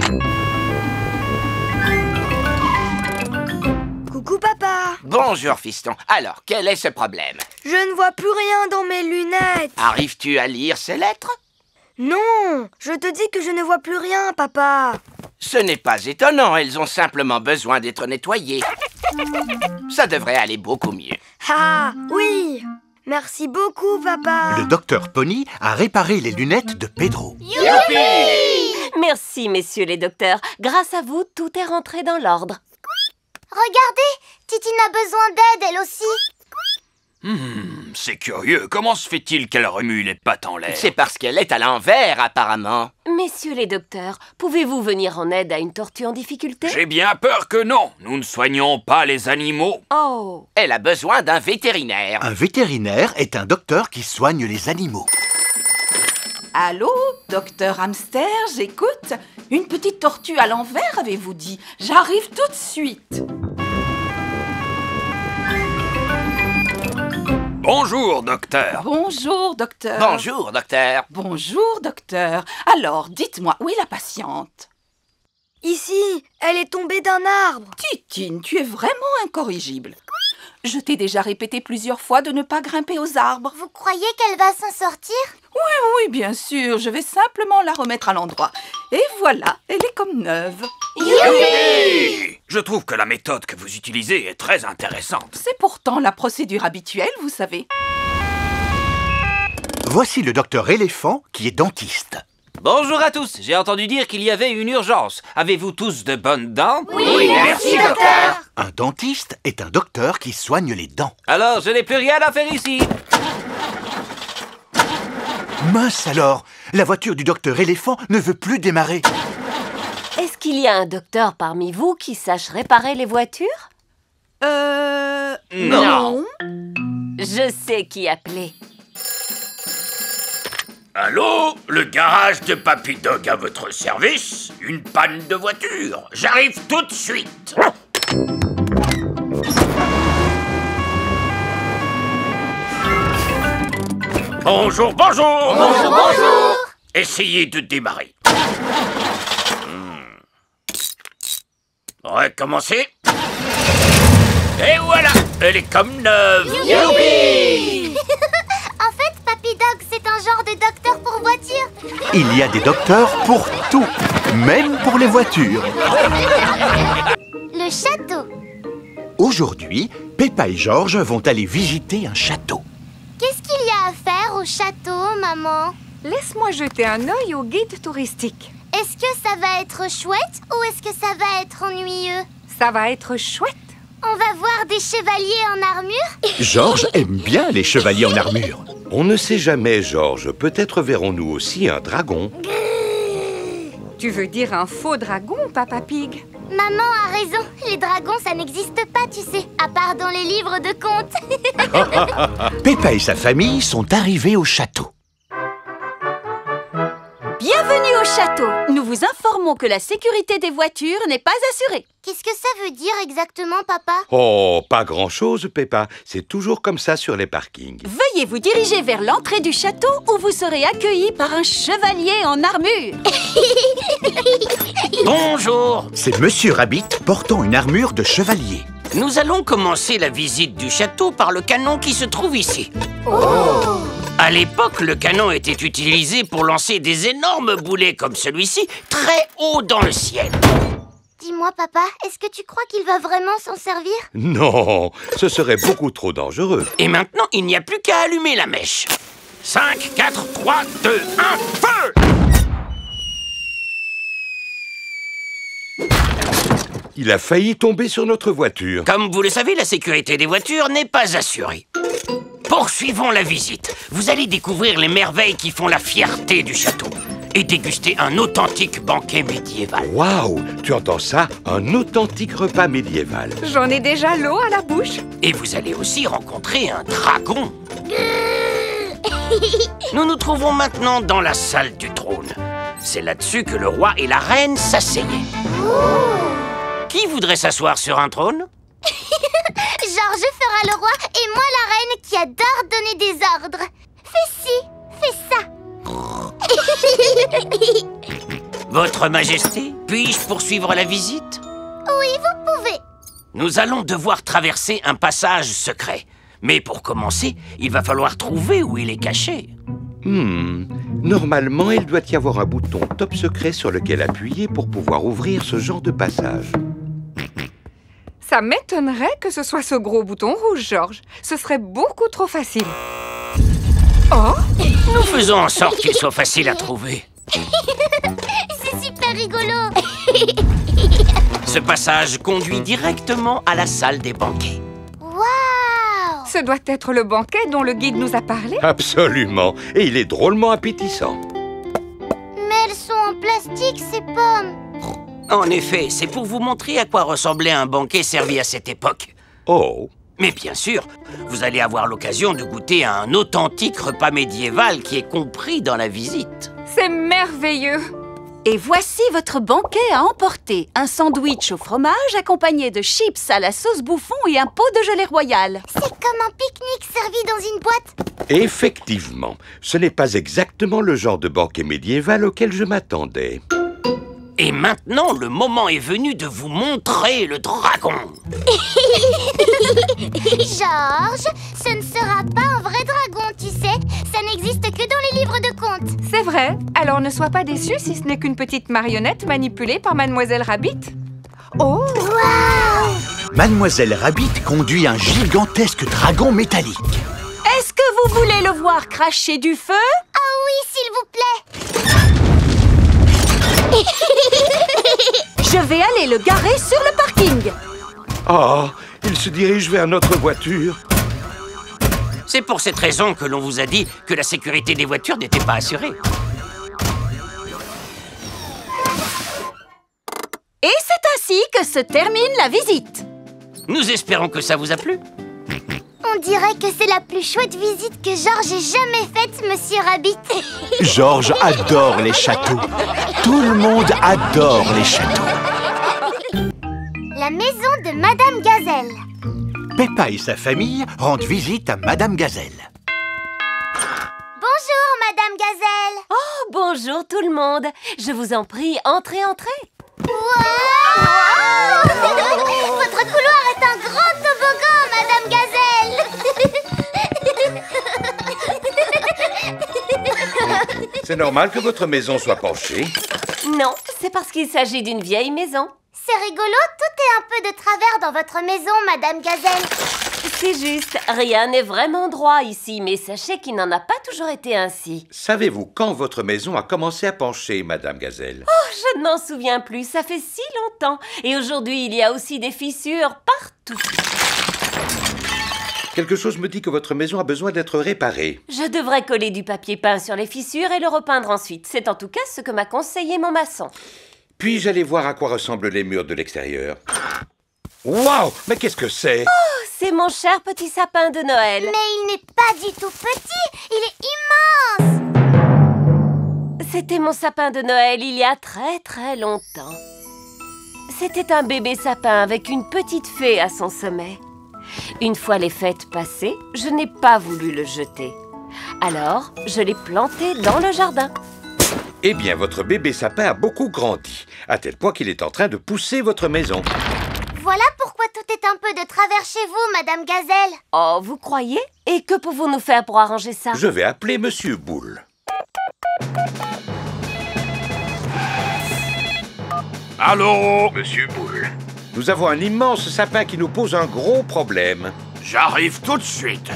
Coucou, papa. Bonjour, fiston. Alors, quel est ce problème? Je ne vois plus rien dans mes lunettes. Arrives-tu à lire ces lettres? Non, je te dis que je ne vois plus rien, papa. Ce n'est pas étonnant, elles ont simplement besoin d'être nettoyées. Ça devrait aller beaucoup mieux. Ah, oui. Merci beaucoup, papa. Le docteur Pony a réparé les lunettes de Pedro. Youpi! Merci, messieurs les docteurs. Grâce à vous, tout est rentré dans l'ordre. Regardez, Titine a besoin d'aide, elle aussi. Hmm, c'est curieux. Comment se fait-il qu'elle remue les pattes en l'air? C'est parce qu'elle est à l'envers, apparemment. Messieurs les docteurs, pouvez-vous venir en aide à une tortue en difficulté? J'ai bien peur que non. Nous ne soignons pas les animaux. Oh! Elle a besoin d'un vétérinaire. Un vétérinaire est un docteur qui soigne les animaux. Allô, docteur Hamster, j'écoute. Une petite tortue à l'envers, avez-vous dit? J'arrive tout de suite. Bonjour, docteur. Bonjour, docteur. Bonjour, docteur. Bonjour, docteur. Alors, dites-moi, où est la patiente? Ici, elle est tombée d'un arbre. Titine, tu es vraiment incorrigible. Je t'ai déjà répété plusieurs fois de ne pas grimper aux arbres. Vous croyez qu'elle va s'en sortir? Oui, oui, bien sûr. Je vais simplement la remettre à l'endroit. Et voilà, elle est comme neuve. Youpi! Je trouve que la méthode que vous utilisez est très intéressante. C'est pourtant la procédure habituelle, vous savez. Voici le docteur Éléphant qui est dentiste. Bonjour à tous, j'ai entendu dire qu'il y avait une urgence. Avez-vous tous de bonnes dents? Oui, oui, merci, docteur. Un dentiste est un docteur qui soigne les dents. Alors, je n'ai plus rien à faire ici. Mince alors, la voiture du docteur Éléphant ne veut plus démarrer. Est-ce qu'il y a un docteur parmi vous qui sache réparer les voitures? Euh... Non. Je sais qui appeler. Allô? Le garage de Papy Dog à votre service? Une panne de voiture. J'arrive tout de suite. Bonjour, bonjour. Bonjour, bonjour. Essayez de démarrer. Hmm. Recommencez. Et voilà, elle est comme neuve. Youpi! En fait, Papy Dog, c'est un genre de docteur pour voiture. Il y a des docteurs pour tout, même pour les voitures. Le château. Aujourd'hui, Peppa et Georges vont aller visiter un château. Qu'est-ce qu'il y a à faire au château, maman? Laisse-moi jeter un œil au guide touristique. Est-ce que ça va être chouette ou est-ce que ça va être ennuyeux? Ça va être chouette. On va voir des chevaliers en armure? Georges aime bien les chevaliers en armure. On ne sait jamais, Georges. Peut-être verrons-nous aussi un dragon. Tu veux dire un faux dragon, Papa Pig? Maman a raison. Les dragons, ça n'existe pas, tu sais, à part dans les livres de contes. Peppa et sa famille sont arrivés au château. Bienvenue au château. Nous vous informons que la sécurité des voitures n'est pas assurée. Qu'est-ce que ça veut dire exactement, papa? Oh, pas grand-chose, Peppa. C'est toujours comme ça sur les parkings. Veuillez vous diriger vers l'entrée du château où vous serez accueillis par un chevalier en armure. Bonjour. C'est Monsieur Rabbit portant une armure de chevalier. Nous allons commencer la visite du château par le canon qui se trouve ici. Oh! À l'époque, le canon était utilisé pour lancer des énormes boulets comme celui-ci, très haut dans le ciel. Dis-moi, papa, est-ce que tu crois qu'il va vraiment s'en servir? Non, ce serait beaucoup trop dangereux. Et maintenant, il n'y a plus qu'à allumer la mèche. cinq, quatre, trois, deux, un, feu! Il a failli tomber sur notre voiture. Comme vous le savez, la sécurité des voitures n'est pas assurée. Poursuivons la visite. Vous allez découvrir les merveilles qui font la fierté du château et déguster un authentique banquet médiéval. Waouh, tu entends ça? Un authentique repas médiéval. J'en ai déjà l'eau à la bouche. Et vous allez aussi rencontrer un dragon. Nous nous trouvons maintenant dans la salle du trône. C'est là-dessus que le roi et la reine s'asseyaient. Qui voudrait s'asseoir sur un trône? Georges fera le roi et moi la reine qui adore donner des ordres. Fais ci, fais ça. Votre Majesté, puis-je poursuivre la visite? Oui, vous pouvez. Nous allons devoir traverser un passage secret. Mais pour commencer, il va falloir trouver où il est caché. Hmm. Normalement, il doit y avoir un bouton top secret sur lequel appuyer pour pouvoir ouvrir ce genre de passage. Ça m'étonnerait que ce soit ce gros bouton rouge, Georges. Ce serait beaucoup trop facile. Oh! Nous faisons en sorte qu'il soit facile à trouver. C'est super rigolo. Ce passage conduit directement à la salle des banquets. Waouh! Ce doit être le banquet dont le guide nous a parlé. Absolument. Et il est drôlement appétissant. Mais elles sont en plastique, ces pommes. En effet, c'est pour vous montrer à quoi ressemblait un banquet servi à cette époque. Oh! Mais bien sûr, vous allez avoir l'occasion de goûter à un authentique repas médiéval qui est compris dans la visite. C'est merveilleux! Et voici votre banquet à emporter. Un sandwich au fromage accompagné de chips à la sauce bouffon et un pot de gelée royale. C'est comme un pique-nique servi dans une boîte. Effectivement, ce n'est pas exactement le genre de banquet médiéval auquel je m'attendais. Et maintenant, le moment est venu de vous montrer le dragon. Georges, ce ne sera pas un vrai dragon, tu sais. Ça n'existe que dans les livres de contes. C'est vrai. Alors ne sois pas déçu si ce n'est qu'une petite marionnette manipulée par Mademoiselle Rabbit. Oh! Waouh! Mademoiselle Rabbit conduit un gigantesque dragon métallique. Est-ce que vous voulez le voir cracher du feu? Ah oui, s'il vous plaît. Je vais aller le garer sur le parking. Oh, il se dirige vers notre voiture. C'est pour cette raison que l'on vous a dit que la sécurité des voitures n'était pas assurée. Et c'est ainsi que se termine la visite. Nous espérons que ça vous a plu. On dirait que c'est la plus chouette visite que Georges ait jamais faite, Monsieur Rabbit. Georges adore les châteaux. Tout le monde adore les châteaux. La maison de Madame Gazelle. Peppa et sa famille rendent visite à Madame Gazelle. Bonjour, Madame Gazelle. Oh, bonjour tout le monde. Je vous en prie, entrez, entrez. Wow! Votre couloir est un grand toboggan, Madame Gazelle. C'est normal que votre maison soit penchée. Non, c'est parce qu'il s'agit d'une vieille maison. C'est rigolo, tout est un peu de travers dans votre maison, Madame Gazelle. C'est juste, rien n'est vraiment droit ici, mais sachez qu'il n'en a pas toujours été ainsi. Savez-vous quand votre maison a commencé à pencher, Madame Gazelle? Oh, je ne m'en souviens plus, ça fait si longtemps. Et aujourd'hui, il y a aussi des fissures partout. Quelque chose me dit que votre maison a besoin d'être réparée. Je devrais coller du papier peint sur les fissures et le repeindre ensuite. C'est en tout cas ce que m'a conseillé mon maçon. Puis-je aller voir à quoi ressemblent les murs de l'extérieur? Waouh! Mais qu'est-ce que c'est? Oh, c'est mon cher petit sapin de Noël. Mais il n'est pas du tout petit, il est immense. C'était mon sapin de Noël il y a très très longtemps. C'était un bébé sapin avec une petite fée à son sommet. Une fois les fêtes passées, je n'ai pas voulu le jeter. Alors, je l'ai planté dans le jardin. Eh bien, votre bébé sapin a beaucoup grandi, à tel point qu'il est en train de pousser votre maison. Voilà pourquoi tout est un peu de travers chez vous, Madame Gazelle. Oh, vous croyez? Et que pouvons-nous faire pour arranger ça? Je vais appeler Monsieur Boule. Allô, Monsieur Boule. Nous avons un immense sapin qui nous pose un gros problème. J'arrive tout de suite.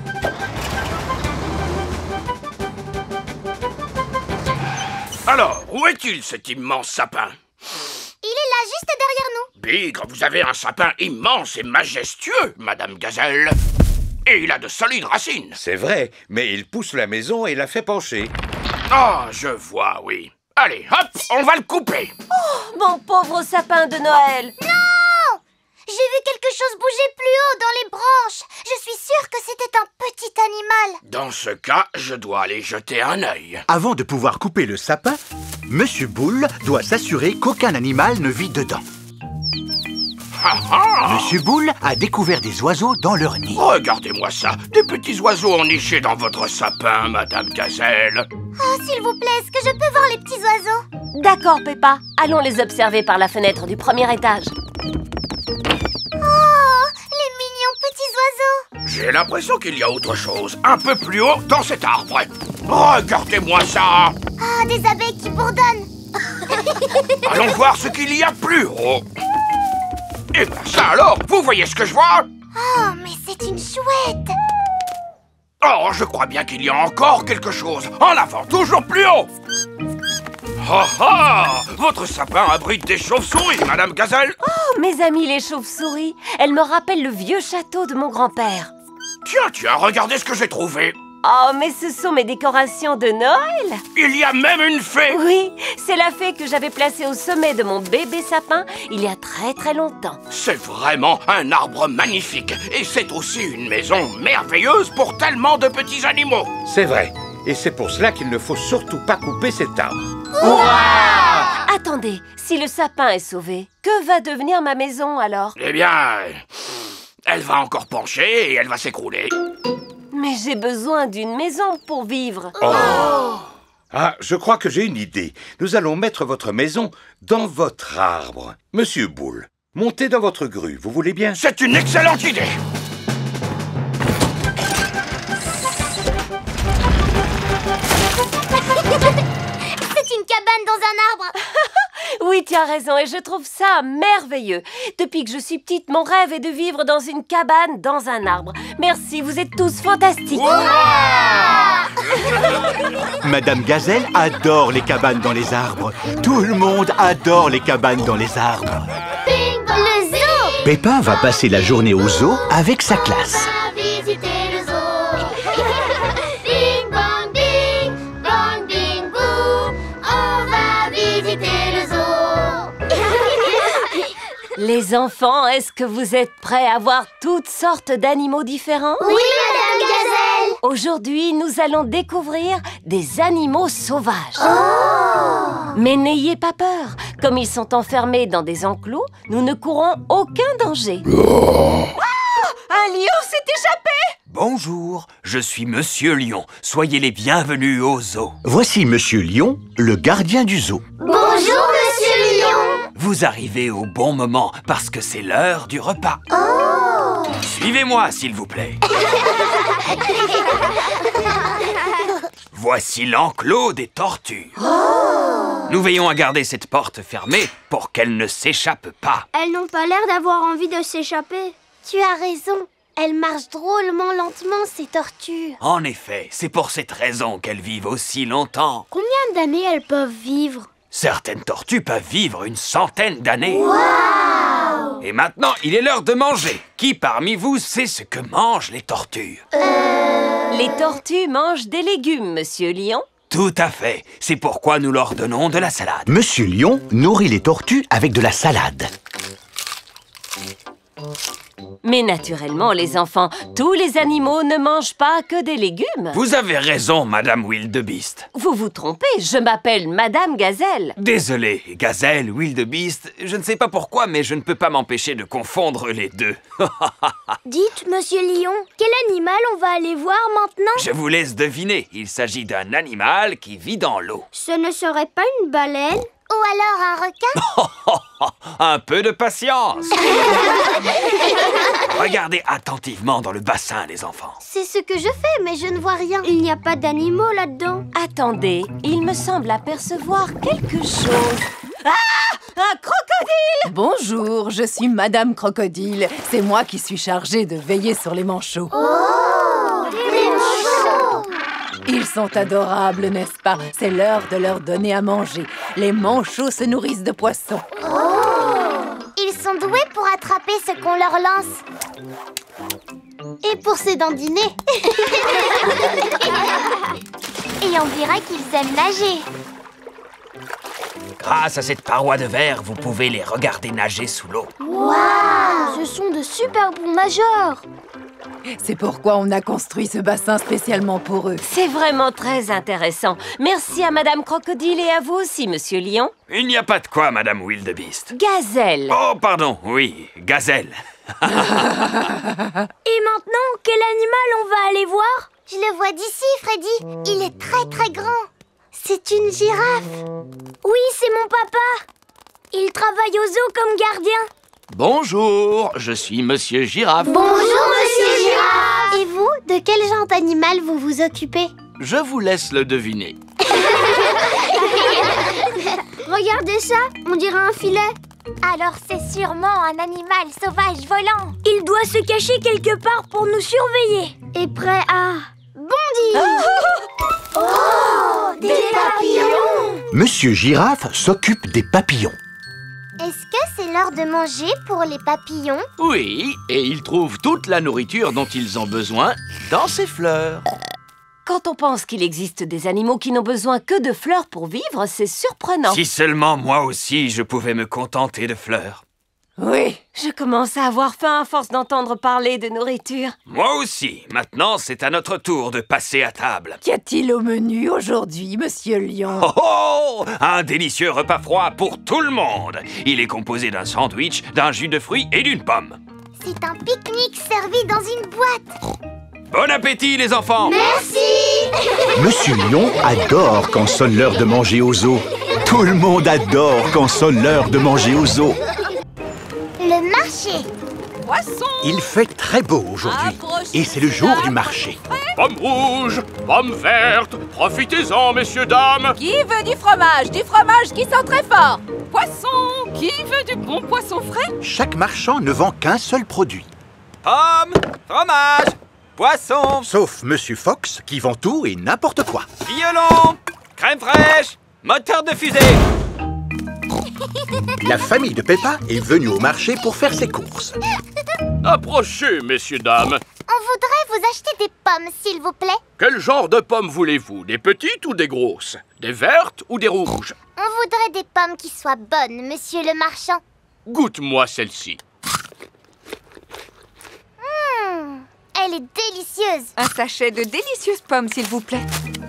Alors, où est-il, cet immense sapin? Il est là, juste derrière nous. Bigre, vous avez un sapin immense et majestueux, Madame Gazelle. Et il a de solides racines. C'est vrai, mais il pousse la maison et la fait pencher. Ah, je vois, oui. Allez, hop, on va le couper. Oh, mon pauvre sapin de Noël. Non! J'ai vu quelque chose bouger plus haut dans les branches. Je suis sûre que c'était un petit animal. Dans ce cas, je dois aller jeter un œil. Avant de pouvoir couper le sapin, Monsieur Boule doit s'assurer qu'aucun animal ne vit dedans. Ah ah! Monsieur Boule a découvert des oiseaux dans leur nid. Regardez-moi ça, des petits oiseaux ennichés dans votre sapin, Madame Gazelle. Oh, s'il vous plaît, est-ce que je peux voir les petits oiseaux? D'accord, Peppa. Allons les observer par la fenêtre du premier étage. Oh, les mignons petits oiseaux. J'ai l'impression qu'il y a autre chose, un peu plus haut dans cet arbre. Regardez-moi ça. Ah, des abeilles qui bourdonnent. Allons voir ce qu'il y a plus haut. Et bien ça alors, vous voyez ce que je vois? Oh, mais c'est une chouette. Oh, je crois bien qu'il y a encore quelque chose. En avant, toujours plus haut. Oh oh! Votre sapin abrite des chauves-souris, Madame Gazelle. Oh, mes amis les chauves-souris. Elles me rappellent le vieux château de mon grand-père. Tiens, tiens, regardez ce que j'ai trouvé. Oh, mais ce sont mes décorations de Noël. Il y a même une fée. Oui, c'est la fée que j'avais placée au sommet de mon bébé sapin il y a très très longtemps. C'est vraiment un arbre magnifique. Et c'est aussi une maison merveilleuse pour tellement de petits animaux. C'est vrai. Et c'est pour cela qu'il ne faut surtout pas couper cet arbre. Ouah! Attendez, si le sapin est sauvé, que va devenir ma maison alors? Eh bien, elle va encore pencher et elle va s'écrouler. Mais j'ai besoin d'une maison pour vivre. Oh. Ah, je crois que j'ai une idée. Nous allons mettre votre maison dans votre arbre. Monsieur Boule, montez dans votre grue, vous voulez bien? C'est une excellente idée. C'est une cabane dans un arbre. Oui, tu as raison, et je trouve ça merveilleux. Depuis que je suis petite, mon rêve est de vivre dans une cabane, dans un arbre. Merci, vous êtes tous fantastiques. Madame Gazelle adore les cabanes dans les arbres. Tout le monde adore les cabanes dans les arbres. Bing bong, le zoo. Peppa va passer la journée au zoo avec sa classe. On va visiter le zoo. Bing bong, bing bong, bing boo. On va visiter le zoo. Les enfants, est-ce que vous êtes prêts à voir toutes sortes d'animaux différents? Oui, Madame Gazelle. Aujourd'hui, nous allons découvrir des animaux sauvages. Oh! Mais n'ayez pas peur. Comme ils sont enfermés dans des enclos, nous ne courons aucun danger. Oh! Un lion s'est échappé! Bonjour, je suis Monsieur Lion. Soyez les bienvenus au zoo. Voici Monsieur Lion, le gardien du zoo. Bonjour, Monsieur Lion. Vous arrivez au bon moment parce que c'est l'heure du repas. Oh! Suivez-moi, s'il vous plaît. Voici l'enclos des tortues. Oh! Nous veillons à garder cette porte fermée pour qu'elles ne s'échappent pas. Elles n'ont pas l'air d'avoir envie de s'échapper. Tu as raison. Elles marchent drôlement lentement, ces tortues. En effet, c'est pour cette raison qu'elles vivent aussi longtemps. Combien d'années elles peuvent vivre? Certaines tortues peuvent vivre une centaine d'années. Wow! Et maintenant, il est l'heure de manger. Qui parmi vous sait ce que mangent les tortues? Euh... Les tortues mangent des légumes, Monsieur Lion. Tout à fait. C'est pourquoi nous leur donnons de la salade. Monsieur Lion nourrit les tortues avec de la salade. Mais naturellement, les enfants, tous les animaux ne mangent pas que des légumes. Vous avez raison, Madame Wildebeest. Vous vous trompez, je m'appelle Madame Gazelle. Désolé, Gazelle, Wildebeest, je ne sais pas pourquoi, mais je ne peux pas m'empêcher de confondre les deux. Dites, Monsieur Lion, quel animal on va aller voir maintenant? Je vous laisse deviner, il s'agit d'un animal qui vit dans l'eau. Ce ne serait pas une baleine? Ou alors un requin? Un peu de patience. Regardez attentivement dans le bassin, les enfants. C'est ce que je fais, mais je ne vois rien. Il n'y a pas d'animaux là-dedans. Attendez, il me semble apercevoir quelque chose. Ah! Un crocodile! Bonjour, je suis Madame Crocodile. C'est moi qui suis chargée de veiller sur les manchots. Oh! Des manchots! Ils sont adorables, n'est-ce pas? C'est l'heure de leur donner à manger. Les manchots se nourrissent de poissons. Oh! Ils sont doués pour attraper ce qu'on leur lance. Et pour se dandiner. Et on dirait qu'ils aiment nager. Grâce à cette paroi de verre, vous pouvez les regarder nager sous l'eau. Waouh! Ce sont de super bons nageurs. C'est pourquoi on a construit ce bassin spécialement pour eux. C'est vraiment très intéressant. Merci à Madame Crocodile et à vous aussi, Monsieur Lion. Il n'y a pas de quoi, Madame Wildebeest. Gazelle. Oh, pardon, oui, Gazelle. Et maintenant, quel animal on va aller voir? Je le vois d'ici, Freddy. Il est très très grand. C'est une girafe. Oui, c'est mon papa. Il travaille au zoo comme gardien. Bonjour, je suis Monsieur Girafe. Bonjour, Monsieur Girafe. Et vous, de quel genre d'animal vous vous occupez? Je vous laisse le deviner. Regardez ça, on dirait un filet. Alors c'est sûrement un animal sauvage volant. Il doit se cacher quelque part pour nous surveiller. Et prêt à bondir. Oh, oh, des papillons. Monsieur Girafe s'occupe des papillons. Est-ce que c'est l'heure de manger pour les papillons? Oui, et ils trouvent toute la nourriture dont ils ont besoin dans ces fleurs. Quand on pense qu'il existe des animaux qui n'ont besoin que de fleurs pour vivre, c'est surprenant. Si seulement moi aussi je pouvais me contenter de fleurs. Oui, je commence à avoir faim à force d'entendre parler de nourriture. Moi aussi. Maintenant, c'est à notre tour de passer à table. Qu'y a-t-il au menu aujourd'hui, Monsieur Lion? Oh oh! Un délicieux repas froid pour tout le monde. Il est composé d'un sandwich, d'un jus de fruits et d'une pomme. C'est un pique-nique servi dans une boîte. Bon appétit, les enfants! Merci! Monsieur Lion adore quand sonne l'heure de manger aux os. Tout le monde adore quand sonne l'heure de manger aux os. Le marché. Poisson! Il fait très beau aujourd'hui et c'est le jour du marché. Pommes rouges, pommes vertes, profitez-en, messieurs, dames. Qui veut du fromage? Du fromage qui sent très fort. Poisson! Qui veut du bon poisson frais? Chaque marchand ne vend qu'un seul produit. Pommes, fromage, poisson. Sauf Monsieur Fox qui vend tout et n'importe quoi. Violon, crème fraîche, moteur de fusée. La famille de Peppa est venue au marché pour faire ses courses. Approchez, messieurs, dames. On voudrait vous acheter des pommes, s'il vous plaît. Quel genre de pommes voulez-vous? Des petites ou des grosses? Des vertes ou des rouges? On voudrait des pommes qui soient bonnes, monsieur le marchand. Goûte-moi celle-ci. Mmh, elle est délicieuse. Un sachet de délicieuses pommes, s'il vous plaît.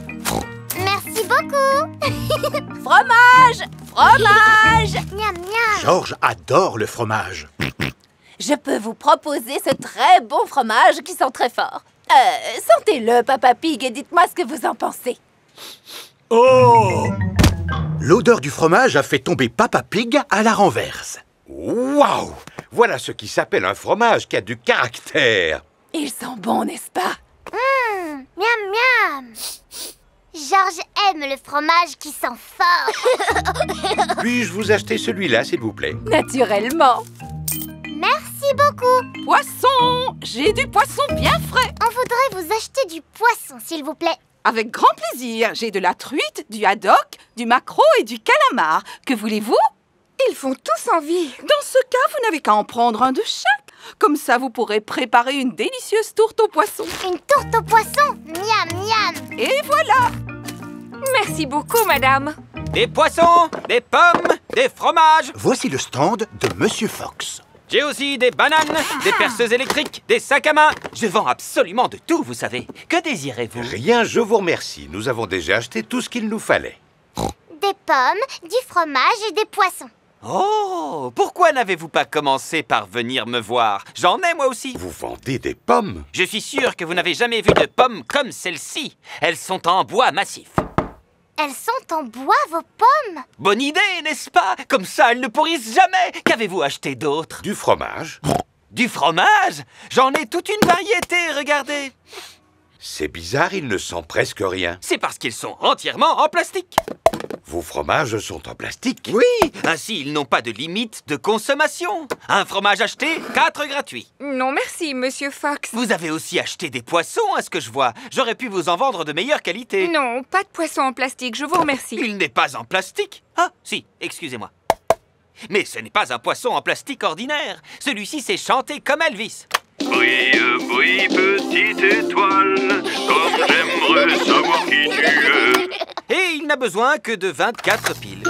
Merci beaucoup. Fromage! Fromage! Miam, miam. Georges adore le fromage. Je peux vous proposer ce très bon fromage qui sent très fort. Euh, sentez-le, Papa Pig, et dites-moi ce que vous en pensez. Oh! L'odeur du fromage a fait tomber Papa Pig à la renverse. Waouh! Voilà ce qui s'appelle un fromage qui a du caractère. Il sent bon, n'est-ce pas? Mmh, miam, miam. Georges aime le fromage qui sent fort. Puis-je vous acheter celui-là, s'il vous plaît? Naturellement. Merci beaucoup. Poisson! J'ai du poisson bien frais. On voudrait vous acheter du poisson, s'il vous plaît. Avec grand plaisir. J'ai de la truite, du haddock, du maquereau et du calamar. Que voulez-vous? Ils font tous envie. Dans ce cas, vous n'avez qu'à en prendre un de chaque. Comme ça, vous pourrez préparer une délicieuse tourte au poisson. Une tourte au poisson? Miam, miam. Et voilà. Merci beaucoup, madame. Des poissons, des pommes, des fromages. Voici le stand de Monsieur Fox. J'ai aussi des bananes, des perceuses électriques, des sacs à main. Je vends absolument de tout, vous savez. Que désirez-vous? Rien, je vous remercie. Nous avons déjà acheté tout ce qu'il nous fallait. Des pommes, du fromage et des poissons. Oh, pourquoi n'avez-vous pas commencé par venir me voir? J'en ai moi aussi. Vous vendez des pommes? Je suis sûr que vous n'avez jamais vu de pommes comme celle-ci. Elles sont en bois massif. Elles sont en bois, vos pommes? Bonne idée, n'est-ce pas? Comme ça, elles ne pourrissent jamais. Qu'avez-vous acheté d'autre? Du fromage? Du fromage? J'en ai toute une variété, regardez. C'est bizarre, ils ne sentent presque rien. C'est parce qu'ils sont entièrement en plastique. Vos fromages sont en plastique? Oui, ainsi ils n'ont pas de limite de consommation. Un fromage acheté, quatre gratuits. Non, merci, Monsieur Fox. Vous avez aussi acheté des poissons, à ce que je vois. J'aurais pu vous en vendre de meilleure qualité. Non, pas de poisson en plastique, je vous remercie. Il n'est pas en plastique. Ah, si, excusez-moi. Mais ce n'est pas un poisson en plastique ordinaire. Celui-ci sait chanter comme Elvis. Brille, brille, petite étoile, comme j'aimerais savoir qui tu es. Et il n'a besoin que de vingt-quatre piles.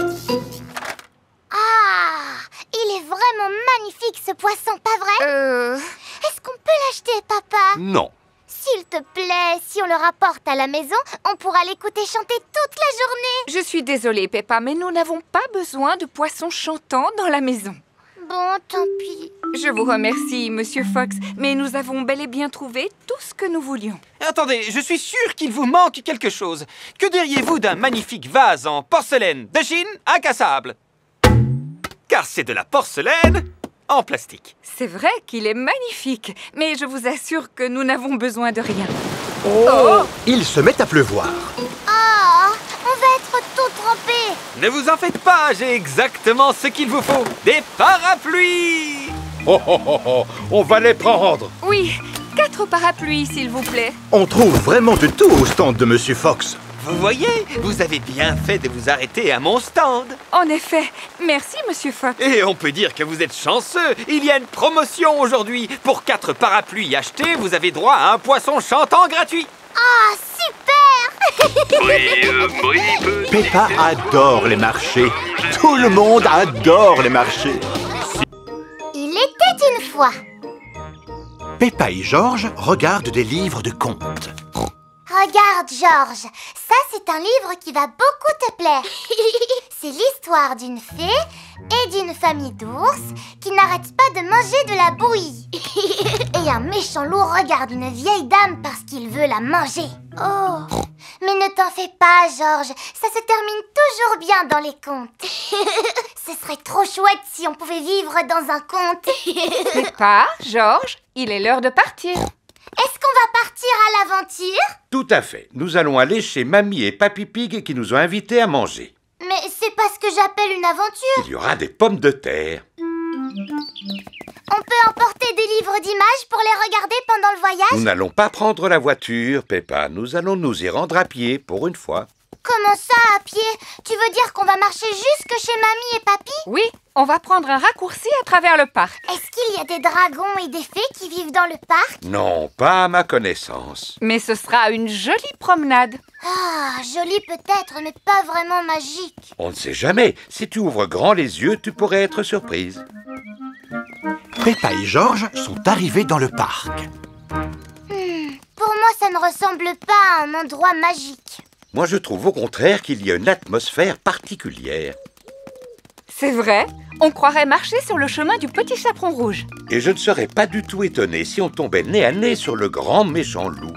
Ah, il est vraiment magnifique ce poisson, pas vrai? Euh... Est-ce qu'on peut l'acheter, papa? Non. S'il te plaît, si on le rapporte à la maison, on pourra l'écouter chanter toute la journée. Je suis désolée, Peppa, mais nous n'avons pas besoin de poissons chantants dans la maison. Bon, tant pis. Je vous remercie, Monsieur Fox, mais nous avons bel et bien trouvé tout ce que nous voulions. Attendez, je suis sûr qu'il vous manque quelque chose. Que diriez-vous d'un magnifique vase en porcelaine de Chine incassable? Car c'est de la porcelaine en plastique. C'est vrai qu'il est magnifique, mais je vous assure que nous n'avons besoin de rien. Oh, oh. Il se met à pleuvoir. Oh, on va être tout trempé. Ne vous en faites pas, j'ai exactement ce qu'il vous faut. Des parapluies. Oh, oh, oh, oh, on va les prendre. Oui, quatre parapluies, s'il vous plaît. On trouve vraiment de tout au stand de Monsieur Fox. Vous voyez, vous avez bien fait de vous arrêter à mon stand. En effet, merci, Monsieur Fox. Et on peut dire que vous êtes chanceux. Il y a une promotion aujourd'hui. Pour quatre parapluies achetés, vous avez droit à un poisson chantant gratuit. Ah, super! Peppa adore les marchés. Tout le monde adore les marchés. Il était une fois. Peppa et George regardent des livres de contes. Regarde, George, ça c'est un livre qui va beaucoup te plaire. C'est l'histoire d'une fée et d'une famille d'ours qui n'arrêtent pas de manger de la bouillie. Et un méchant loup regarde une vieille dame parce qu'il veut la manger. Oh, mais ne t'en fais pas, George, ça se termine toujours bien dans les contes. Ce serait trop chouette si on pouvait vivre dans un conte. Peppa, George, il est l'heure de partir. Est-ce qu'on va partir à l'aventure? Tout à fait. Nous allons aller chez Mamie et Papy Pig qui nous ont invités à manger. Mais c'est pas ce que j'appelle une aventure. Il y aura des pommes de terre. On peut emporter des livres d'images pour les regarder pendant le voyage? Nous n'allons pas prendre la voiture, Peppa. Nous allons nous y rendre à pied pour une fois. Comment ça, à pied? Tu veux dire qu'on va marcher jusque chez Mamie et Papy? Oui, on va prendre un raccourci à travers le parc. Est-ce qu'il y a des dragons et des fées qui vivent dans le parc? Non, pas à ma connaissance. Mais ce sera une jolie promenade. Ah, joli peut-être, mais pas vraiment magique. On ne sait jamais. Si tu ouvres grand les yeux, tu pourrais être surprise. Peppa et George sont arrivés dans le parc. Hmm, pour moi, ça ne ressemble pas à un endroit magique. Moi, je trouve au contraire qu'il y a une atmosphère particulière. C'est vrai, on croirait marcher sur le chemin du petit chaperon rouge. Et je ne serais pas du tout étonné si on tombait nez à nez sur le grand méchant loup.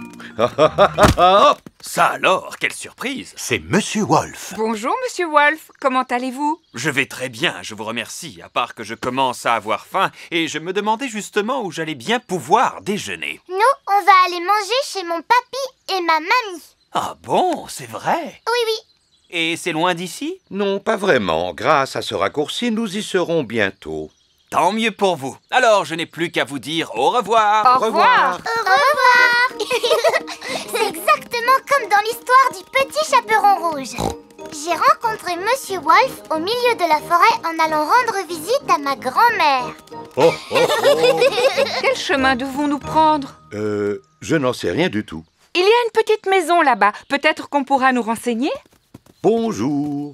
Ça alors, quelle surprise! C'est Monsieur Wolf. Bonjour, Monsieur Wolf. Comment allez-vous? Je vais très bien, je vous remercie, à part que je commence à avoir faim et je me demandais justement où j'allais bien pouvoir déjeuner. Nous, on va aller manger chez mon papy et ma mamie. Ah bon, c'est vrai? Oui, oui. Et c'est loin d'ici? Non, pas vraiment. Grâce à ce raccourci, nous y serons bientôt. Tant mieux pour vous. Alors, je n'ai plus qu'à vous dire au revoir. Au revoir. Au revoir. C'est exactement comme dans l'histoire du petit chaperon rouge. J'ai rencontré Monsieur Wolf au milieu de la forêt en allant rendre visite à ma grand-mère. Oh, oh, oh. Quel chemin devons-nous prendre? Euh, je n'en sais rien du tout. Il y a une petite maison là-bas. Peut-être qu'on pourra nous renseigner? Bonjour.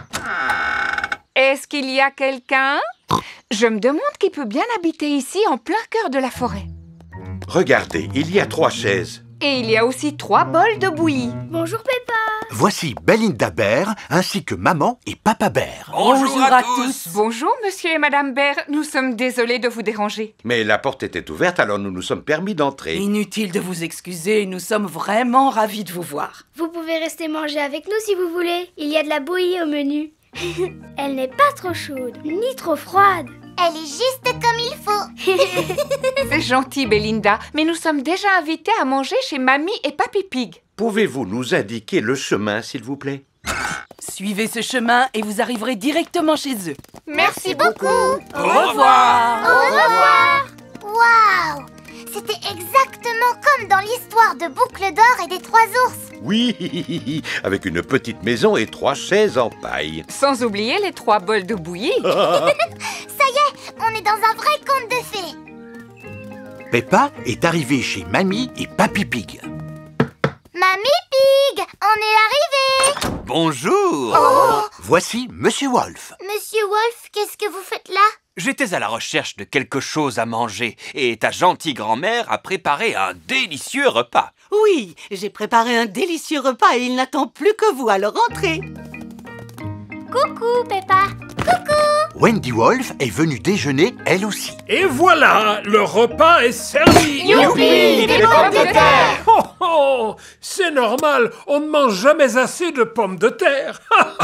Est-ce qu'il y a quelqu'un? Je me demande qui peut bien habiter ici en plein cœur de la forêt. Regardez, il y a trois chaises. Et il y a aussi trois bols de bouillie. Bonjour Peppa. Voici Belinda Bear ainsi que Maman et Papa Bear. Bonjour, Bonjour à, à tous. tous. Bonjour Monsieur et Madame Bear. Nous sommes désolés de vous déranger. Mais la porte était ouverte, alors nous nous sommes permis d'entrer. Inutile de vous excuser, nous sommes vraiment ravis de vous voir. Vous pouvez rester manger avec nous si vous voulez. Il y a de la bouillie au menu. Elle n'est pas trop chaude, ni trop froide. Elle est juste comme il faut. C'est gentil, Belinda, mais nous sommes déjà invités à manger chez Mamie et Papy Pig. Pouvez-vous nous indiquer le chemin, s'il vous plaît? Suivez ce chemin et vous arriverez directement chez eux. Merci, Merci beaucoup. Au revoir. Au revoir. Waouh! C'était exactement comme dans l'histoire de Boucle d'Or et des Trois Ours. Oui, avec une petite maison et trois chaises en paille. Sans oublier les trois bols de bouillie. Ça y est, on est dans un vrai conte de fées. Peppa est arrivée chez Mamie et Papy Pig. Mamie Pig, on est arrivé. Bonjour. Oh. Voici Monsieur Wolf. Monsieur Wolf, qu'est-ce que vous faites là? J'étais à la recherche de quelque chose à manger et ta gentille grand-mère a préparé un délicieux repas. Oui, j'ai préparé un délicieux repas et il n'attend plus que vous, alors entrez. Coucou, Peppa. Coucou. Wendy Wolf est venue déjeuner, elle aussi. Et voilà, le repas est servi. Youpi, des pommes de terre. Oh, oh, c'est normal, on ne mange jamais assez de pommes de terre.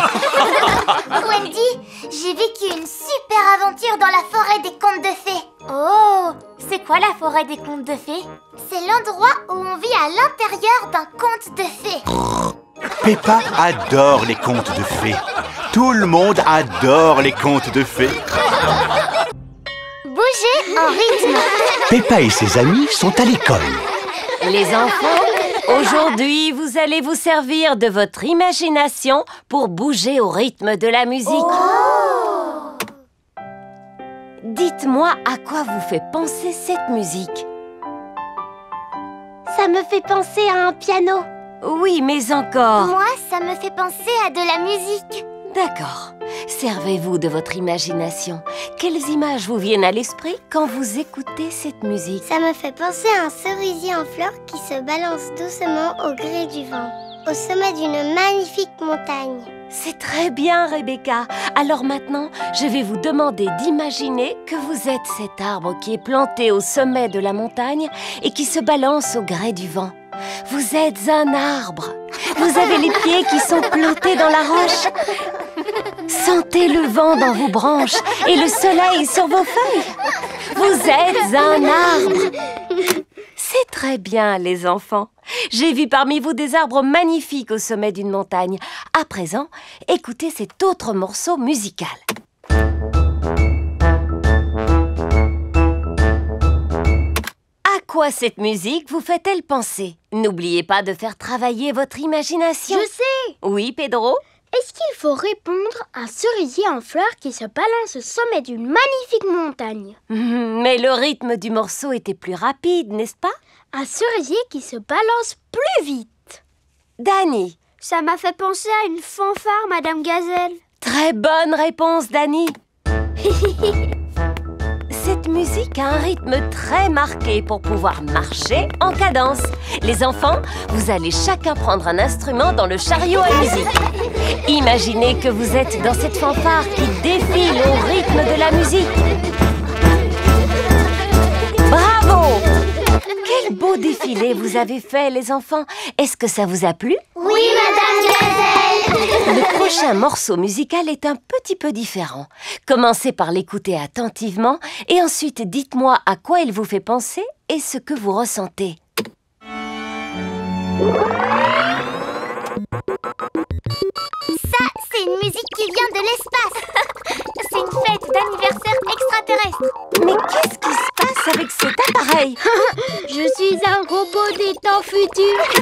Wendy, j'ai vécu une super aventure dans la forêt des contes de fées. Oh, c'est quoi la forêt des contes de fées? C'est l'endroit où on vit à l'intérieur d'un conte de fées. Peppa adore les contes de fées. Tout le monde adore les contes de fées. Bougez en rythme. Peppa et ses amis sont à l'école. Les enfants, aujourd'hui, vous allez vous servir de votre imagination pour bouger au rythme de la musique. Oh. Dites-moi à quoi vous fait penser cette musique. Ça me fait penser à un piano. Oui, mais encore. Moi, ça me fait penser à de la musique. D'accord. Servez-vous de votre imagination. Quelles images vous viennent à l'esprit quand vous écoutez cette musique? Ça me fait penser à un cerisier en fleurs qui se balance doucement au gré du vent, au sommet d'une magnifique montagne. C'est très bien, Rebecca. Alors maintenant, je vais vous demander d'imaginer que vous êtes cet arbre qui est planté au sommet de la montagne et qui se balance au gré du vent. Vous êtes un arbre. Vous avez les pieds qui sont plantés dans la roche. Sentez le vent dans vos branches et le soleil sur vos feuilles. Vous êtes un arbre. C'est très bien, les enfants. J'ai vu parmi vous des arbres magnifiques au sommet d'une montagne. À présent, écoutez cet autre morceau musical. À quoi cette musique vous fait-elle penser? N'oubliez pas de faire travailler votre imagination. Je sais! Oui, Pedro? Est-ce qu'il faut répondre à un cerisier en fleurs qui se balance au sommet d'une magnifique montagne? Mais le rythme du morceau était plus rapide, n'est-ce pas? Un cerisier qui se balance plus vite. Dani? Ça m'a fait penser à une fanfare, Madame Gazelle. Très bonne réponse, Dani. Cette musique a un rythme très marqué pour pouvoir marcher en cadence. Les enfants, vous allez chacun prendre un instrument dans le chariot à musique. Imaginez que vous êtes dans cette fanfare qui défile au rythme de la musique. Bravo! Quel beau défilé vous avez fait, les enfants. Est-ce que ça vous a plu? Oui, Madame Gazelle. Le prochain morceau musical est un petit peu différent. Commencez par l'écouter attentivement et ensuite dites-moi à quoi il vous fait penser et ce que vous ressentez. Ça, c'est une musique qui vient de l'espace. C'est une fête d'anniversaire extraterrestre. Mais qu'est-ce qui se passe avec cet appareil? Je suis un robot des temps futurs.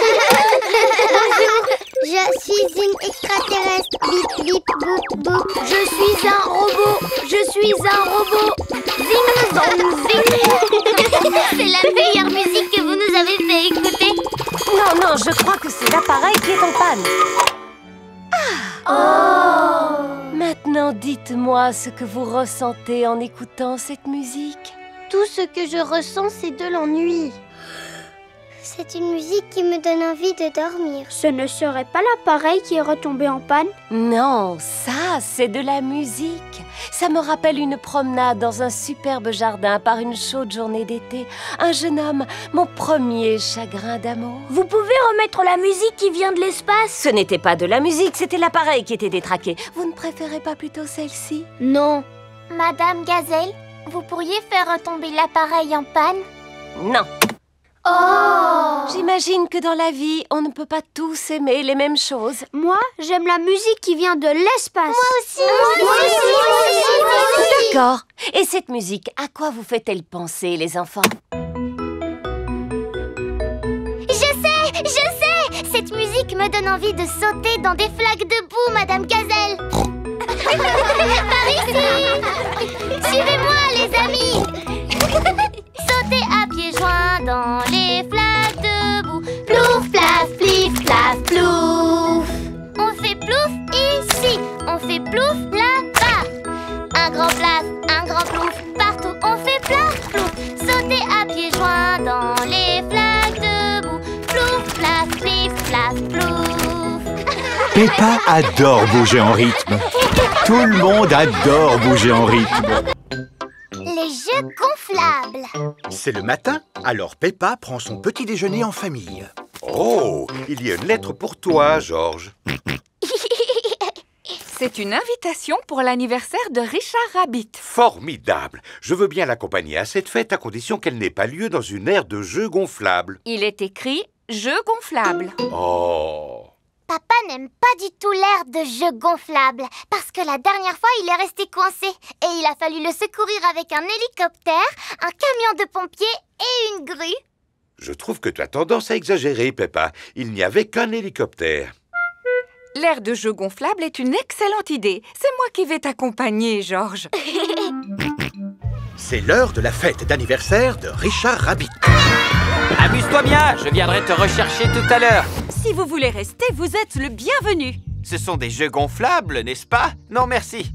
Je suis une extraterrestre. Bip, bip, boop, boop. Je suis un robot. Je suis un robot. Zing, zong, zing. C'est la meilleure musique que vous nous avez fait écouter. Non, non, je crois que c'est l'appareil qui est en panne. Ah. Oh! Maintenant, dites-moi ce que vous ressentez en écoutant cette musique. Tout ce que je ressens, c'est de l'ennui. C'est une musique qui me donne envie de dormir. Ce ne serait pas l'appareil qui est retombé en panne? Non, ça, c'est de la musique. Ça me rappelle une promenade dans un superbe jardin par une chaude journée d'été. Un jeune homme, mon premier chagrin d'amour. Vous pouvez remettre la musique qui vient de l'espace? Ce n'était pas de la musique, c'était l'appareil qui était détraqué. Vous ne préférez pas plutôt celle-ci? Non. Madame Gazelle, vous pourriez faire retomber l'appareil en panne? Non. Oh! J'imagine que dans la vie, on ne peut pas tous aimer les mêmes choses. Moi, j'aime la musique qui vient de l'espace. Moi aussi, moi aussi, moi aussi, moi aussi. D'accord. Et cette musique, à quoi vous fait-elle penser, les enfants? Je sais, je sais. Cette musique me donne envie de sauter dans des flaques de boue, Madame Gazelle. Par ici. Suivez-moi, les amis. Sauter à pieds joints dans les flaques de boue. Plouf, plaf, plif, plaf, plouf. On fait plouf ici, on fait plouf là-bas. Un grand plaf, un grand plouf, partout on fait plaf, plouf. Sauter à pieds joints dans les flaques de boue. Plouf, plaf, plif, plaf, plouf. Peppa adore bouger en rythme. Tout le monde adore bouger en rythme. Les jeux gonflables. C'est le matin, alors Peppa prend son petit déjeuner en famille. Oh, il y a une lettre pour toi, Georges. C'est une invitation pour l'anniversaire de Richard Rabbit. Formidable. Je veux bien l'accompagner à cette fête à condition qu'elle n'ait pas lieu dans une aire de jeux gonflables. Il est écrit « Jeux gonflables ». Oh. Papa n'aime pas du tout l'air de jeu gonflable parce que la dernière fois, il est resté coincé et il a fallu le secourir avec un hélicoptère, un camion de pompiers et une grue. Je trouve que tu as tendance à exagérer, Peppa. Il n'y avait qu'un hélicoptère. L'air de jeu gonflable est une excellente idée. C'est moi qui vais t'accompagner, Georges. C'est l'heure de la fête d'anniversaire de Richard Rabbit. Amuse-toi bien, je viendrai te rechercher tout à l'heure. Si vous voulez rester, vous êtes le bienvenu. Ce sont des jeux gonflables, n'est-ce pas? Non, merci.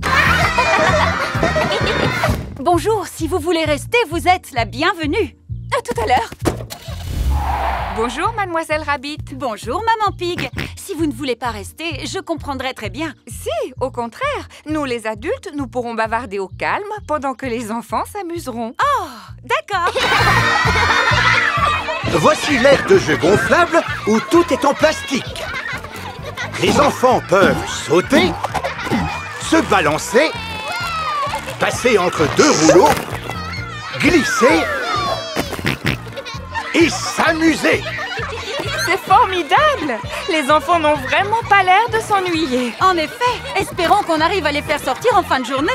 Bonjour, si vous voulez rester, vous êtes la bienvenue. À tout à l'heure. Bonjour, Mademoiselle Rabbit. Bonjour, Maman Pig. Si vous ne voulez pas rester, je comprendrai très bien. Si, au contraire. Nous, les adultes, nous pourrons bavarder au calme pendant que les enfants s'amuseront. Oh, d'accord. Voici l'aire de jeu gonflable où tout est en plastique. Les enfants peuvent sauter, se balancer, passer entre deux rouleaux, glisser et s'amuser. C'est formidable! Les enfants n'ont vraiment pas l'air de s'ennuyer. En effet, espérons qu'on arrive à les faire sortir en fin de journée.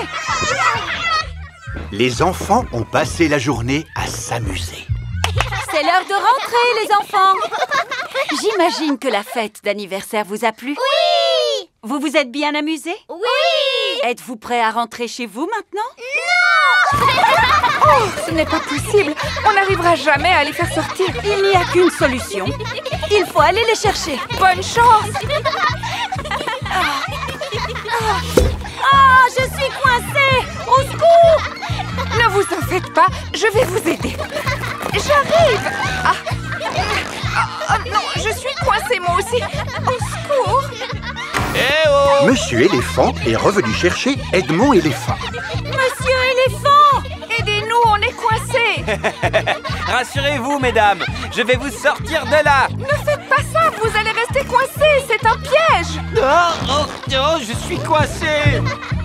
Les enfants ont passé la journée à s'amuser. C'est l'heure de rentrer, les enfants. J'imagine que la fête d'anniversaire vous a plu. Oui! Vous vous êtes bien amusés? Oui! Êtes-vous prêts à rentrer chez vous maintenant? Non! Oh, ce n'est pas possible. On n'arrivera jamais à les faire sortir. Il n'y a qu'une solution. Il faut aller les chercher. Bonne chance! Ah, je suis coincée! Au secours! Ne vous en faites pas, je vais vous aider. J'arrive! Ah. Ah, non, je suis coincée moi aussi. Au secours! Eh oh! Monsieur Éléphant est revenu chercher Edmond Éléphant. Monsieur Éléphant! Aidez-nous, on est coincés! Rassurez-vous, mesdames, je vais vous sortir de là. Ne faites pas ça, vous allez rester coincés, c'est un piège! Oh, oh, oh, je suis coincé.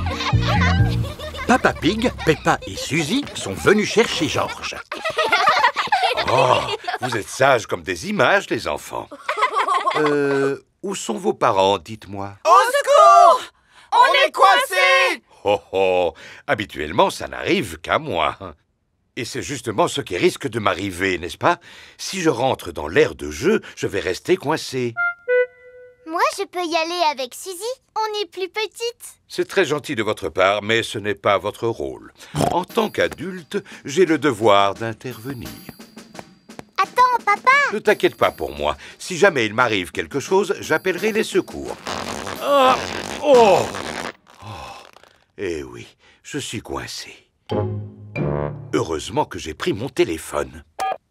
Papa Pig, Peppa et Suzy sont venus chercher Georges. Oh, vous êtes sages comme des images, les enfants. Euh, où sont vos parents, dites-moi? Au secours! On est coincés! Oh oh, habituellement, ça n'arrive qu'à moi. Et c'est justement ce qui risque de m'arriver, n'est-ce pas? Si je rentre dans l'aire de jeu, je vais rester coincé. Moi, je peux y aller avec Suzy. On est plus petites. C'est très gentil de votre part, mais ce n'est pas votre rôle. En tant qu'adulte, j'ai le devoir d'intervenir. Attends, papa! Ne t'inquiète pas pour moi. Si jamais il m'arrive quelque chose, j'appellerai les secours. Ah, oh, oh. Eh oui, je suis coincé. Heureusement que j'ai pris mon téléphone.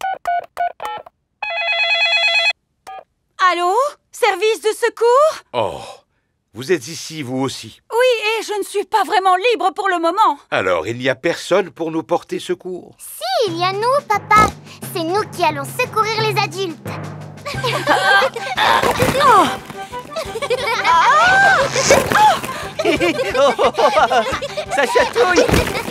Allô? Service de secours? Oh, vous êtes ici, vous aussi? Oui, et je ne suis pas vraiment libre pour le moment. Alors, il n'y a personne pour nous porter secours? Si, il y a nous, papa. C'est nous qui allons secourir les adultes. Oh. Ça chatouille.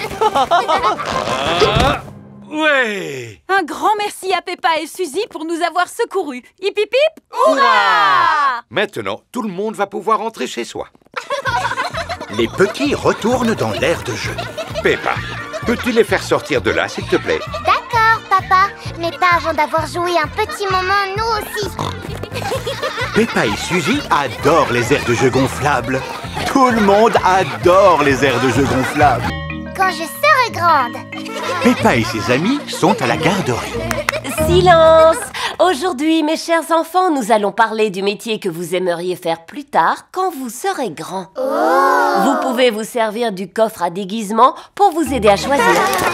Ah, ouais. Un grand merci à Peppa et Suzy pour nous avoir secourus. Hip hip hip! Hurrah! Maintenant, tout le monde va pouvoir rentrer chez soi. Les petits retournent dans l'aire de jeu. Peppa, peux-tu les faire sortir de là, s'il te plaît? D'accord, papa. Mais pas avant d'avoir joué un petit moment, nous aussi. Peppa et Suzy adorent les aires de jeu gonflables. Tout le monde adore les aires de jeu gonflables. Quand je serai grande. Peppa et ses amis sont à la garderie. Silence! Aujourd'hui, mes chers enfants, nous allons parler du métier que vous aimeriez faire plus tard quand vous serez grands. Oh! Vous pouvez vous servir du coffre à déguisement pour vous aider à choisir.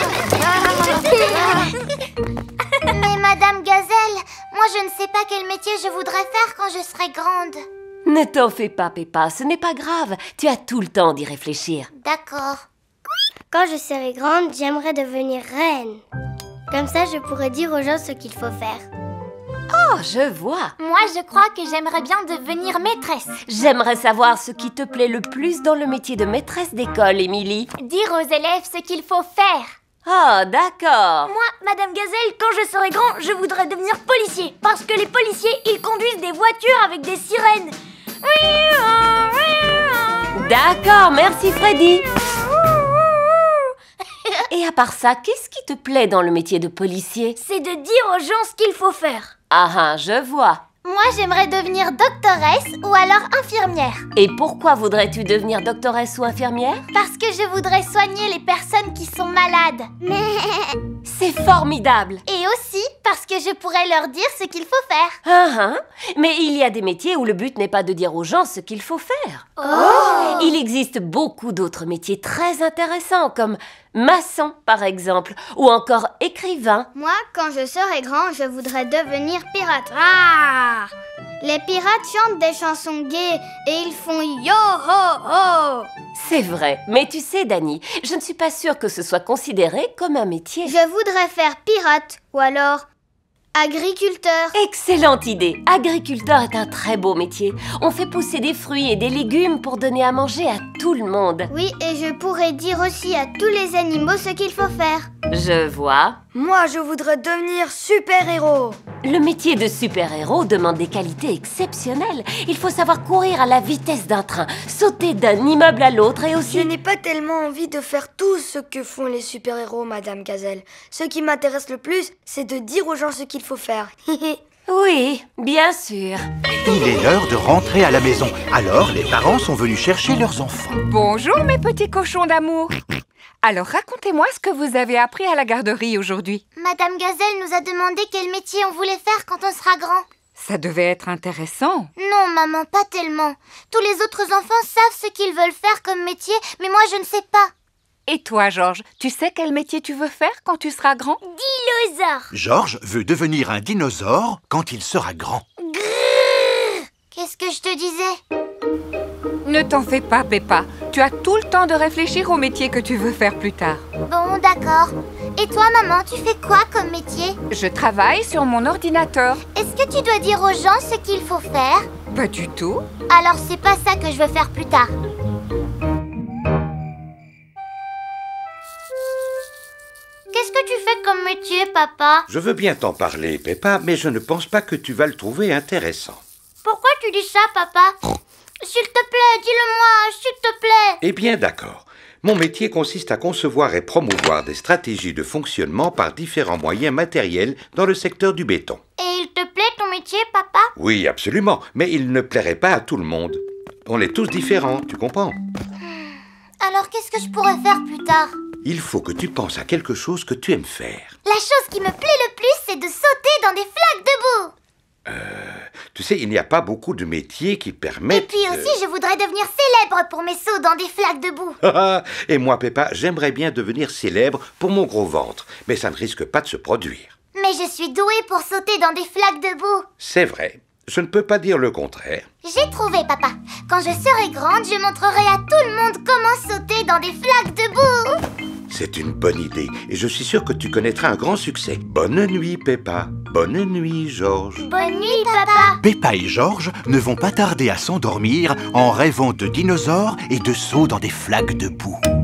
Mais Madame Gazelle, moi je ne sais pas quel métier je voudrais faire quand je serai grande. Ne t'en fais pas, Peppa, ce n'est pas grave. Tu as tout le temps d'y réfléchir. D'accord. Quand je serai grande, j'aimerais devenir reine. Comme ça, je pourrais dire aux gens ce qu'il faut faire. Oh, je vois. Moi, je crois que j'aimerais bien devenir maîtresse. J'aimerais savoir ce qui te plaît le plus dans le métier de maîtresse d'école, Émilie. Dire aux élèves ce qu'il faut faire. Oh, d'accord. Moi, Madame Gazelle, quand je serai grand, je voudrais devenir policier. Parce que les policiers, ils conduisent des voitures avec des sirènes. D'accord, merci Freddy. Et à part ça, qu'est-ce qui te plaît dans le métier de policier? C'est de dire aux gens ce qu'il faut faire. Ah ah, je vois. Moi, j'aimerais devenir doctoresse ou alors infirmière. Et pourquoi voudrais-tu devenir doctoresse ou infirmière? Parce que je voudrais soigner les personnes qui sont malades. C'est formidable! Et aussi parce que je pourrais leur dire ce qu'il faut faire. Ah, ah. Mais il y a des métiers où le but n'est pas de dire aux gens ce qu'il faut faire. Oh! Il existe beaucoup d'autres métiers très intéressants, comme maçon, par exemple, ou encore écrivain. Moi, quand je serai grand, je voudrais devenir pirate. Ah! Les pirates chantent des chansons gaies et ils font yo-ho-ho! C'est vrai, mais tu sais, Dani, je ne suis pas sûre que ce soit considéré comme un métier. Je voudrais faire pirate, ou alors agriculteur. Excellente idée! Agriculteur est un très beau métier. On fait pousser des fruits et des légumes pour donner à manger à tout le monde. Oui, et je pourrais dire aussi à tous les animaux ce qu'il faut faire. Je vois. Moi, je voudrais devenir super-héros. Le métier de super-héros demande des qualités exceptionnelles. Il faut savoir courir à la vitesse d'un train, sauter d'un immeuble à l'autre et aussi... Je n'ai pas tellement envie de faire tout ce que font les super-héros, Madame Gazelle. Ce qui m'intéresse le plus, c'est de dire aux gens ce qu'il faut faire. Oui, bien sûr. Il est l'heure de rentrer à la maison. Alors, les parents sont venus chercher leurs enfants. Bonjour, mes petits cochons d'amour. Alors, racontez-moi ce que vous avez appris à la garderie aujourd'hui. Madame Gazelle nous a demandé quel métier on voulait faire quand on sera grand. Ça devait être intéressant. Non, maman, pas tellement. Tous les autres enfants savent ce qu'ils veulent faire comme métier, mais moi, je ne sais pas. Et toi, Georges, tu sais quel métier tu veux faire quand tu seras grand? Dinosaure. Georges veut devenir un dinosaure quand il sera grand. Qu'est-ce que je te disais? Ne t'en fais pas, Peppa. Tu as tout le temps de réfléchir au métier que tu veux faire plus tard. Bon, d'accord. Et toi, maman, tu fais quoi comme métier? Je travaille sur mon ordinateur. Est-ce que tu dois dire aux gens ce qu'il faut faire? Pas du tout. Alors, c'est pas ça que je veux faire plus tard. Qu'est-ce que tu fais comme métier, papa? Je veux bien t'en parler, Peppa, mais je ne pense pas que tu vas le trouver intéressant. Pourquoi tu dis ça, papa? S'il te plaît, dis-le-moi, s'il te plaît. Eh bien, d'accord. Mon métier consiste à concevoir et promouvoir des stratégies de fonctionnement par différents moyens matériels dans le secteur du béton. Et il te plaît ton métier, papa? Oui, absolument, mais il ne plairait pas à tout le monde. On est tous différents, tu comprends? Alors, qu'est-ce que je pourrais faire plus tard? Il faut que tu penses à quelque chose que tu aimes faire. La chose qui me plaît le plus, c'est de sauter dans des flaques de boue. Euh, tu sais, il n'y a pas beaucoup de métiers qui permettent... Et puis aussi, de... je voudrais devenir célèbre pour mes sauts dans des flaques de boue. Et moi, Peppa, j'aimerais bien devenir célèbre pour mon gros ventre, mais ça ne risque pas de se produire. Mais je suis douée pour sauter dans des flaques de boue. C'est vrai, je ne peux pas dire le contraire. J'ai trouvé, papa. Quand je serai grande, je montrerai à tout le monde comment sauter dans des flaques de boue. C'est une bonne idée, et je suis sûr que tu connaîtras un grand succès. Bonne nuit, Peppa. Bonne nuit, Georges. Bonne nuit, papa. Peppa et Georges ne vont pas tarder à s'endormir en rêvant de dinosaures et de sauts dans des flaques de boue.